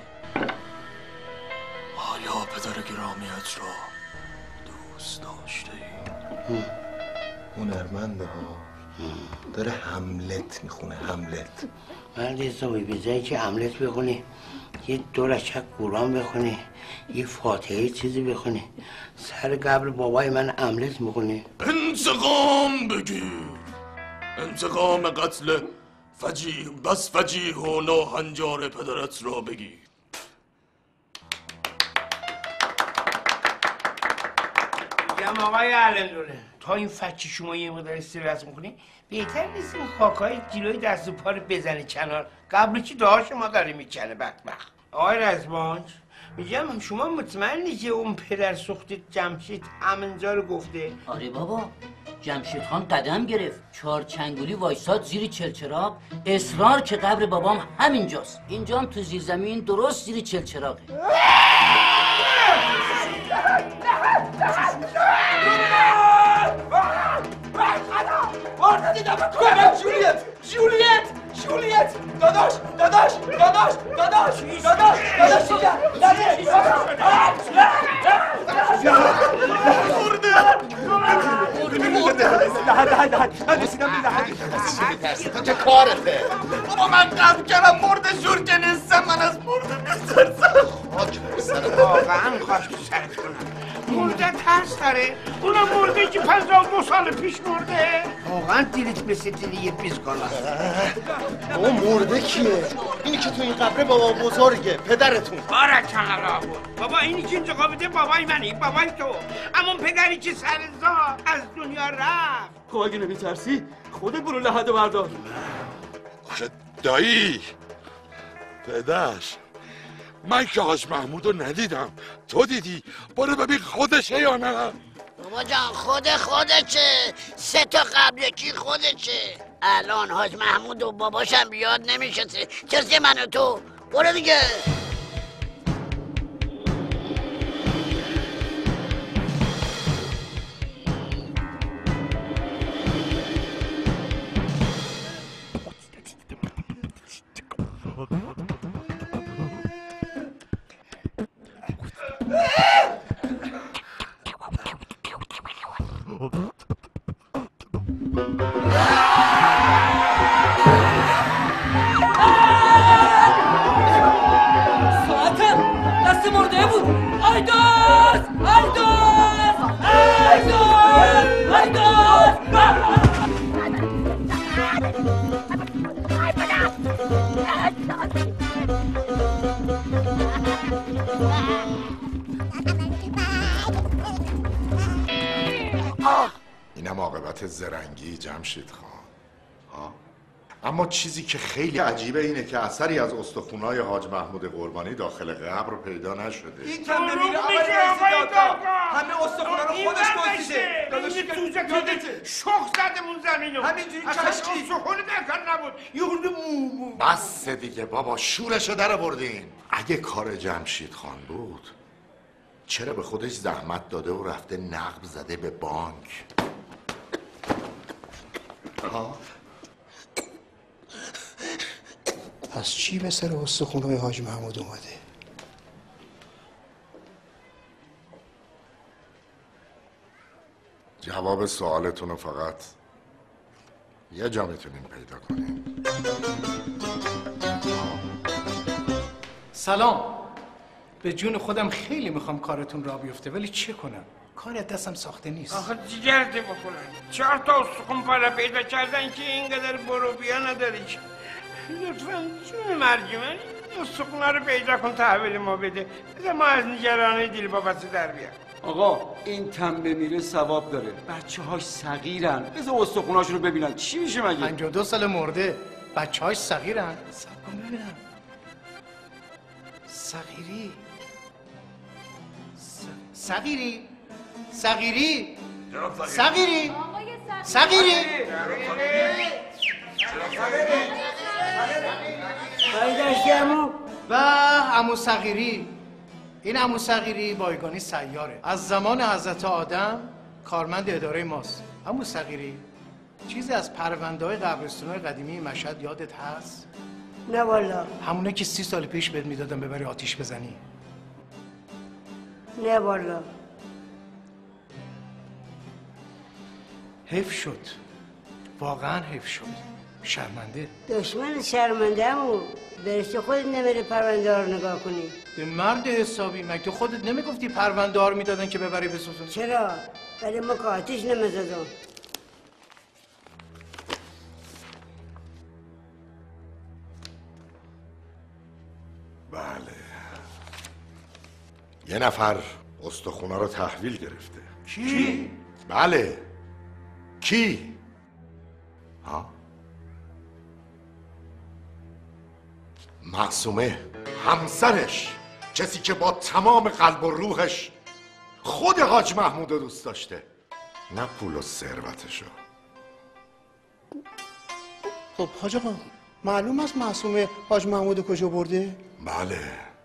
آیا پدر گرامیت را دوست داشته ای؟ هنرمنده ها داره هملت میخونه هملت. من ریزومی به جایی که هملت بخونی یه دو رکعت قرآن بخونی یه فاتحه چیزی بخونی سر قبر بابای من هملت میخونی. انتقام بگیر انتقام قتل فجیح بس فجیح و ناهنجار پدرت را بگیر. میگم آقای علمدوله تا این فچی شما یه مقدار استراحت میکنی بهتر نیست این خاکای جلوی دست و پا رو بزنی کنار قبل چی دعا شما داره میکنه بدبخت. آقای رزبانج میگم شما مطمئنی که اون پدر سوخت جمشید همینجا رو گفته؟ آره بابا جمشید خان قدم گرفت چهار چنگولی وایساد زیر چلچراغ اصرار که قبر بابام همینجاست اینجا هم تو زیر زمین درست زیر چلچراغه. مرده دیدم بکنم جولیت جولیت جولیت داداش داداش داداش داداش داداش داداش دیگه نده تو چه کارته؟ بابا من قبل کردم مرده شورکه نیستم من از مرده میترسم. خاک بر سرت واقعا خاک تو سرت کنم مرده ترس داره اونم مرده که پنجاه و دو سال پیش مرده واقعا دیلیت مثل دیلی یه پیز کنم. بابا مرده کیه؟ اینی که تو این قبره بابا بزرگه پدرتون. بارک الله بود بابا اینی که اینجا قابده بابای منی بابای تو اما پدری که سرزا از دنیا رفت. خب اگه نمیترسی خودت برو لحد بردار. آخه دایی پدر من که حاج محمودو ندیدم تو دیدی برو ببین خودشه یا نه. بابا جان خود خودشه سه تا قبل کی خودشه الان حاج محمود و باباشم بیاد نمیشه کسی من و تو برو دیگه. ساعتم دست مرده بود. ایداز ایداز ایداز ایداز اینم عاقبت زرنگی جمشید خان. ها اما چیزی که خیلی عجیبه اینه که اثری از استخونهای حاج محمود قربانی داخل قبر پیدا نشده. این کم بمیره آقای رئیس دادگاه، همه استخونا رو خودش دزدیده. داداش یادته شخ زدمون زمینو همینجوری اصلا کشکی استخون دکن نبود یه خورده مو بس دیگه بابا، شورشو در بردین. اگه کار جمشید خان بود چرا به خودش زحمت داده و رفته نقب زده به بانک؟ ها؟ پس چی به سر استخونهای حاج محمود اومده؟ جواب سوالتون رو فقط یه جا میتونیم پیدا کنیم. سلام. به جون خودم خیلی میخوام کارتون را بیفته ولی چه کنم؟ کار دستم ساخته نیست. آخه دیگرده بخورن چهار تا استخون پاره پیدا کردن که اینقدر برو بیا نداری که لطفا جون مرجمن استخونه رو پیدا کن تحویل ما بده بده ما از نگرانی دیل بابت در بیار. آقا این تن بمیره ثواب داره، بچه هاش صغیرن، بذار استخوناش رو ببینن چی میشه مگه؟ پنجاه و دو سال مرده، بچه هاش صغیرن. سب کن ببینم. صغیری صغیری صغیری صغیری صغیری و عمو صغیری. این عمو صغیری بایگانی سیاره، از زمان حضرت آدم کارمند اداره ماست. عمو صغیری چیزی از پرونده های قبرستون های قدیمی مشهد یادت هست؟ نه والا. همونه که سی سال پیش بهت میدادم ببری آتیش بزنی. نه والا. حیف شد، واقعا حیف شد. شرمنده. دشمن شرمنده همون درسته خودت نمیره پرونده ها رو نگاه کنی. به مرد حسابی مگه تو خودت نمیگفتی پرونده ها رو میدادن که ببری بسوزونی؟ چرا؟ ولی ما که آتیش نمیزدم. بله یه نفر استخونا رو تحویل گرفته. کی؟ بله کی؟ ها؟ معصومه، همسرش، کسی که با تمام قلب و روحش خود حاج محمود رو دوست داشته، نه پول و ثروتشو. خب حاج آقا معلوم است معصومه حاج محمود کجا برده؟ بله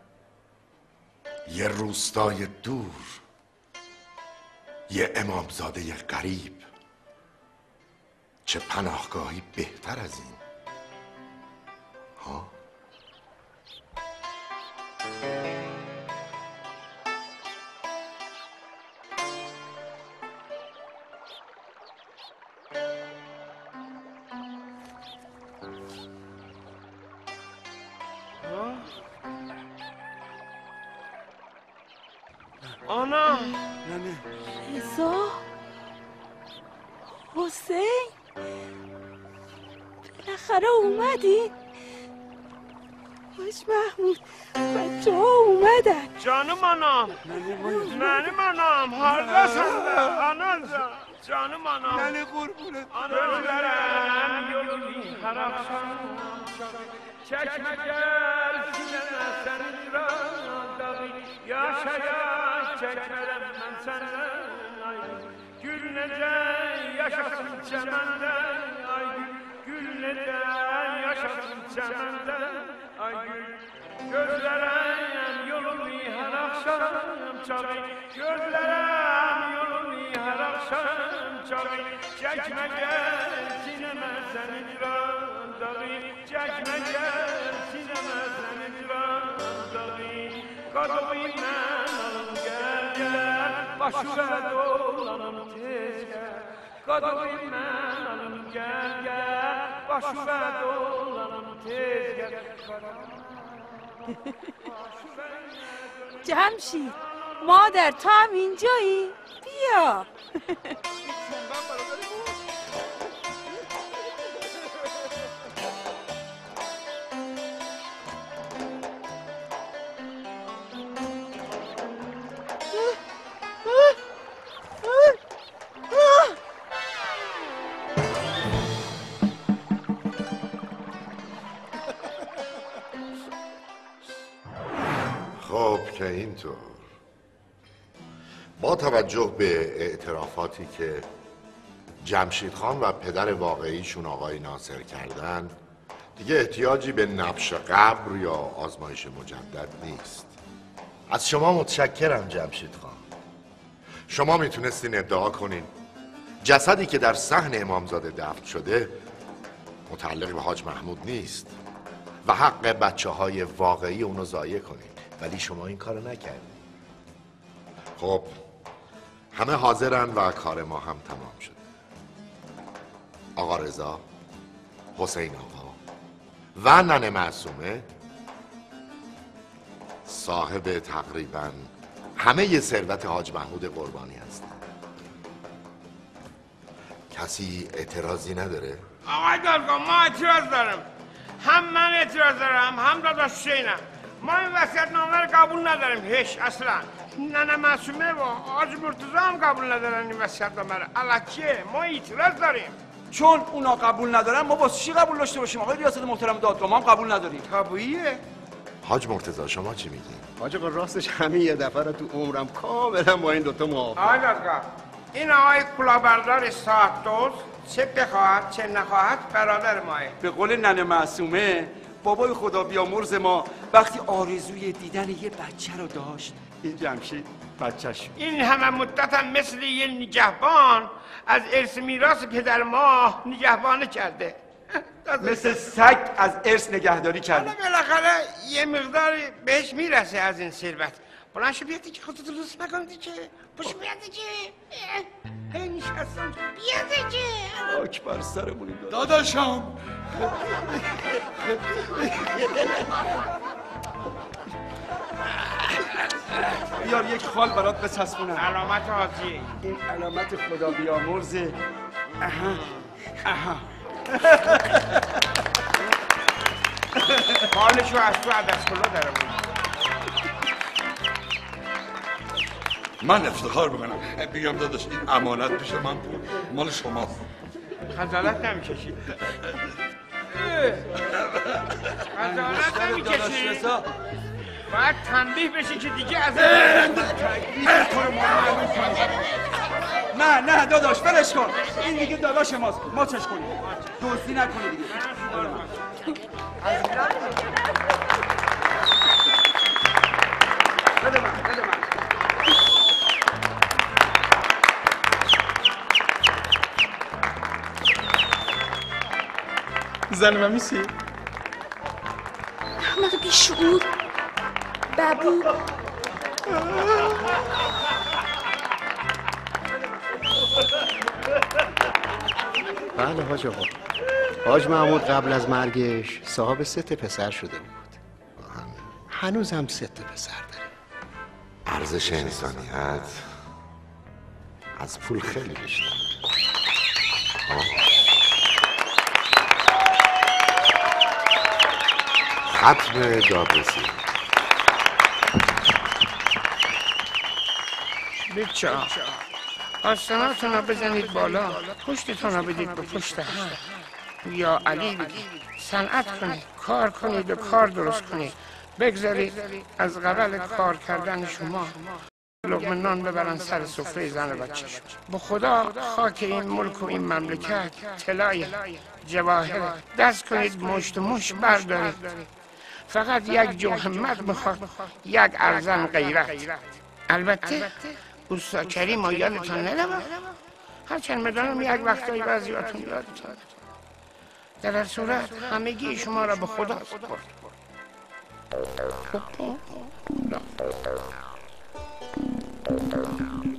یه روستای دور، یه امامزاده غریب. چه پناهگاهی بهتر از این؟ ها؟ آنا ننه رضا حسین بالاخره اومدی؟ حاج محمود بچه ها اومدن. جانم آنام ننه منام حالا سنده آنا جانم آنام ننه قربونت آنا برم یولی خرابشان چکمگل سینه سنی را داغی یا شاید çekmerem ben senden ay gül neden yaşasın çemende ay gül neden yaşasın çemende ay gül gözlerem yolunu her akşam çalay gözlerem yolunu her akşam çalay çekme gel sineme senin randağı çekme gel sineme senin randağı kadoyu ben başuğa dolanım tez gel kadoyu ben alım gel gel başuğa dolanım tez gel جمشید مادر تو هم اینجایی؟ بیا که اینطور با توجه به اعترافاتی که جمشید خان و پدر واقعیشون آقای ناصر کردن دیگه احتیاجی به نبش قبر یا آزمایش مجدد نیست. از شما متشکرم جمشید خان. شما میتونستین ادعا کنین جسدی که در صحن امامزاده دفن شده متعلق به حاج محمود نیست و حق بچه های واقعی اونو ضایع کنین، ولی شما این کارو نکردین. خب همه حاضرن و کار ما هم تمام شد. آقا رضا، حسین آقا و ننه معصومه صاحب تقریبا همه ثروت حاج محمود قربانی هستن. کسی اعتراضی نداره؟ آقای دادگاه ما اعتراض دارم. هم من اعتراض دارم هم داداش حسینم. ما این وصیت نامه رو قبول نداریم هیچ اصلا. ننه معصومه و حاج مرتضی هم قبول ندارن این وصیت نامه رو. الکیه ما اعتراض داریم. چون اونا قبول ندارن ما واسه چی قبول داشته باشیم؟ آقای ریاست محترم دادگاه ما هم قبول نداریم. طبیعیه. حاج مرتضی شما چی میگین؟ حاج آقا راستش همین یه دفعه رو تو عمرم کاملا با این دوتا موافقم. آقای دادگاه این آقای کلاهبردار ساعت دوز چه بخواهد چه نخواهد برادر ماه. به قول ننه معصومه بابای خدا بیامرز ما وقتی آرزوی دیدن یه بچه رو داشت این جمشید بچه‌ش. این همه مدت هم مثل یه نگهبان از ارث میراث پدر ما نگهبانه کرده. مثل سگ از ارث نگهداری کرده. حالا بالاخره یه مقداری بهش میرسه از این ثروت. بلند شو بیاد دیگه خودتو لوس نکن دیگه. پشو بیاد دیگه. هی نشستم بیاد دیگه. خاک بر سرمون این داداشم. بیار یک خال برات بچسبونم. علامت حاجی. این علامت خدا بیامرزه. اها اها حالشو از تو عدس کلا داره بود. من افتخار بکنم بگم داداش این امانت پیش من بود مال شماست. خجالت نمیکشید؟ خجالت نمیکشید؟ باید تنبیه بشی که دیگه از نه نه داداش ولش کن. این دیگه داداش ماست. ما چش کنیم. دزدی نکنی دیگه. بده من بده من. زن من میسی؟ احمد بیشعور ببو بله حاج آقا. حاج محمود قبل از مرگش صاحب سه تا پسر شده بود. هنوز هم سه تا پسر داره. ارزش انسانیت از پول خیلی بیشتر. ختم دادرسی. بچه ها آستاناتون رو بزنید بالا، پشتتون رو بدید به پشت هم. یا علی بگید صنعت کنید، کار کنید و کار درست کنید. بگذارید از قبل کار کردن شما لقمه نان ببرن سر سفره زن و بچه‌شون. به خدا خاک این ملک و این مملکت طلای جواهر. دست کنید مشت و مشت بردارید. فقط یک جو همت میخواد، یک ارزن غیرت. البته اوستا کریم و یادتان نرم، هرچند میدانم یک وقتایی بعضیاتون یادتان. در هر صورت همگی شما را به خدا سپرد.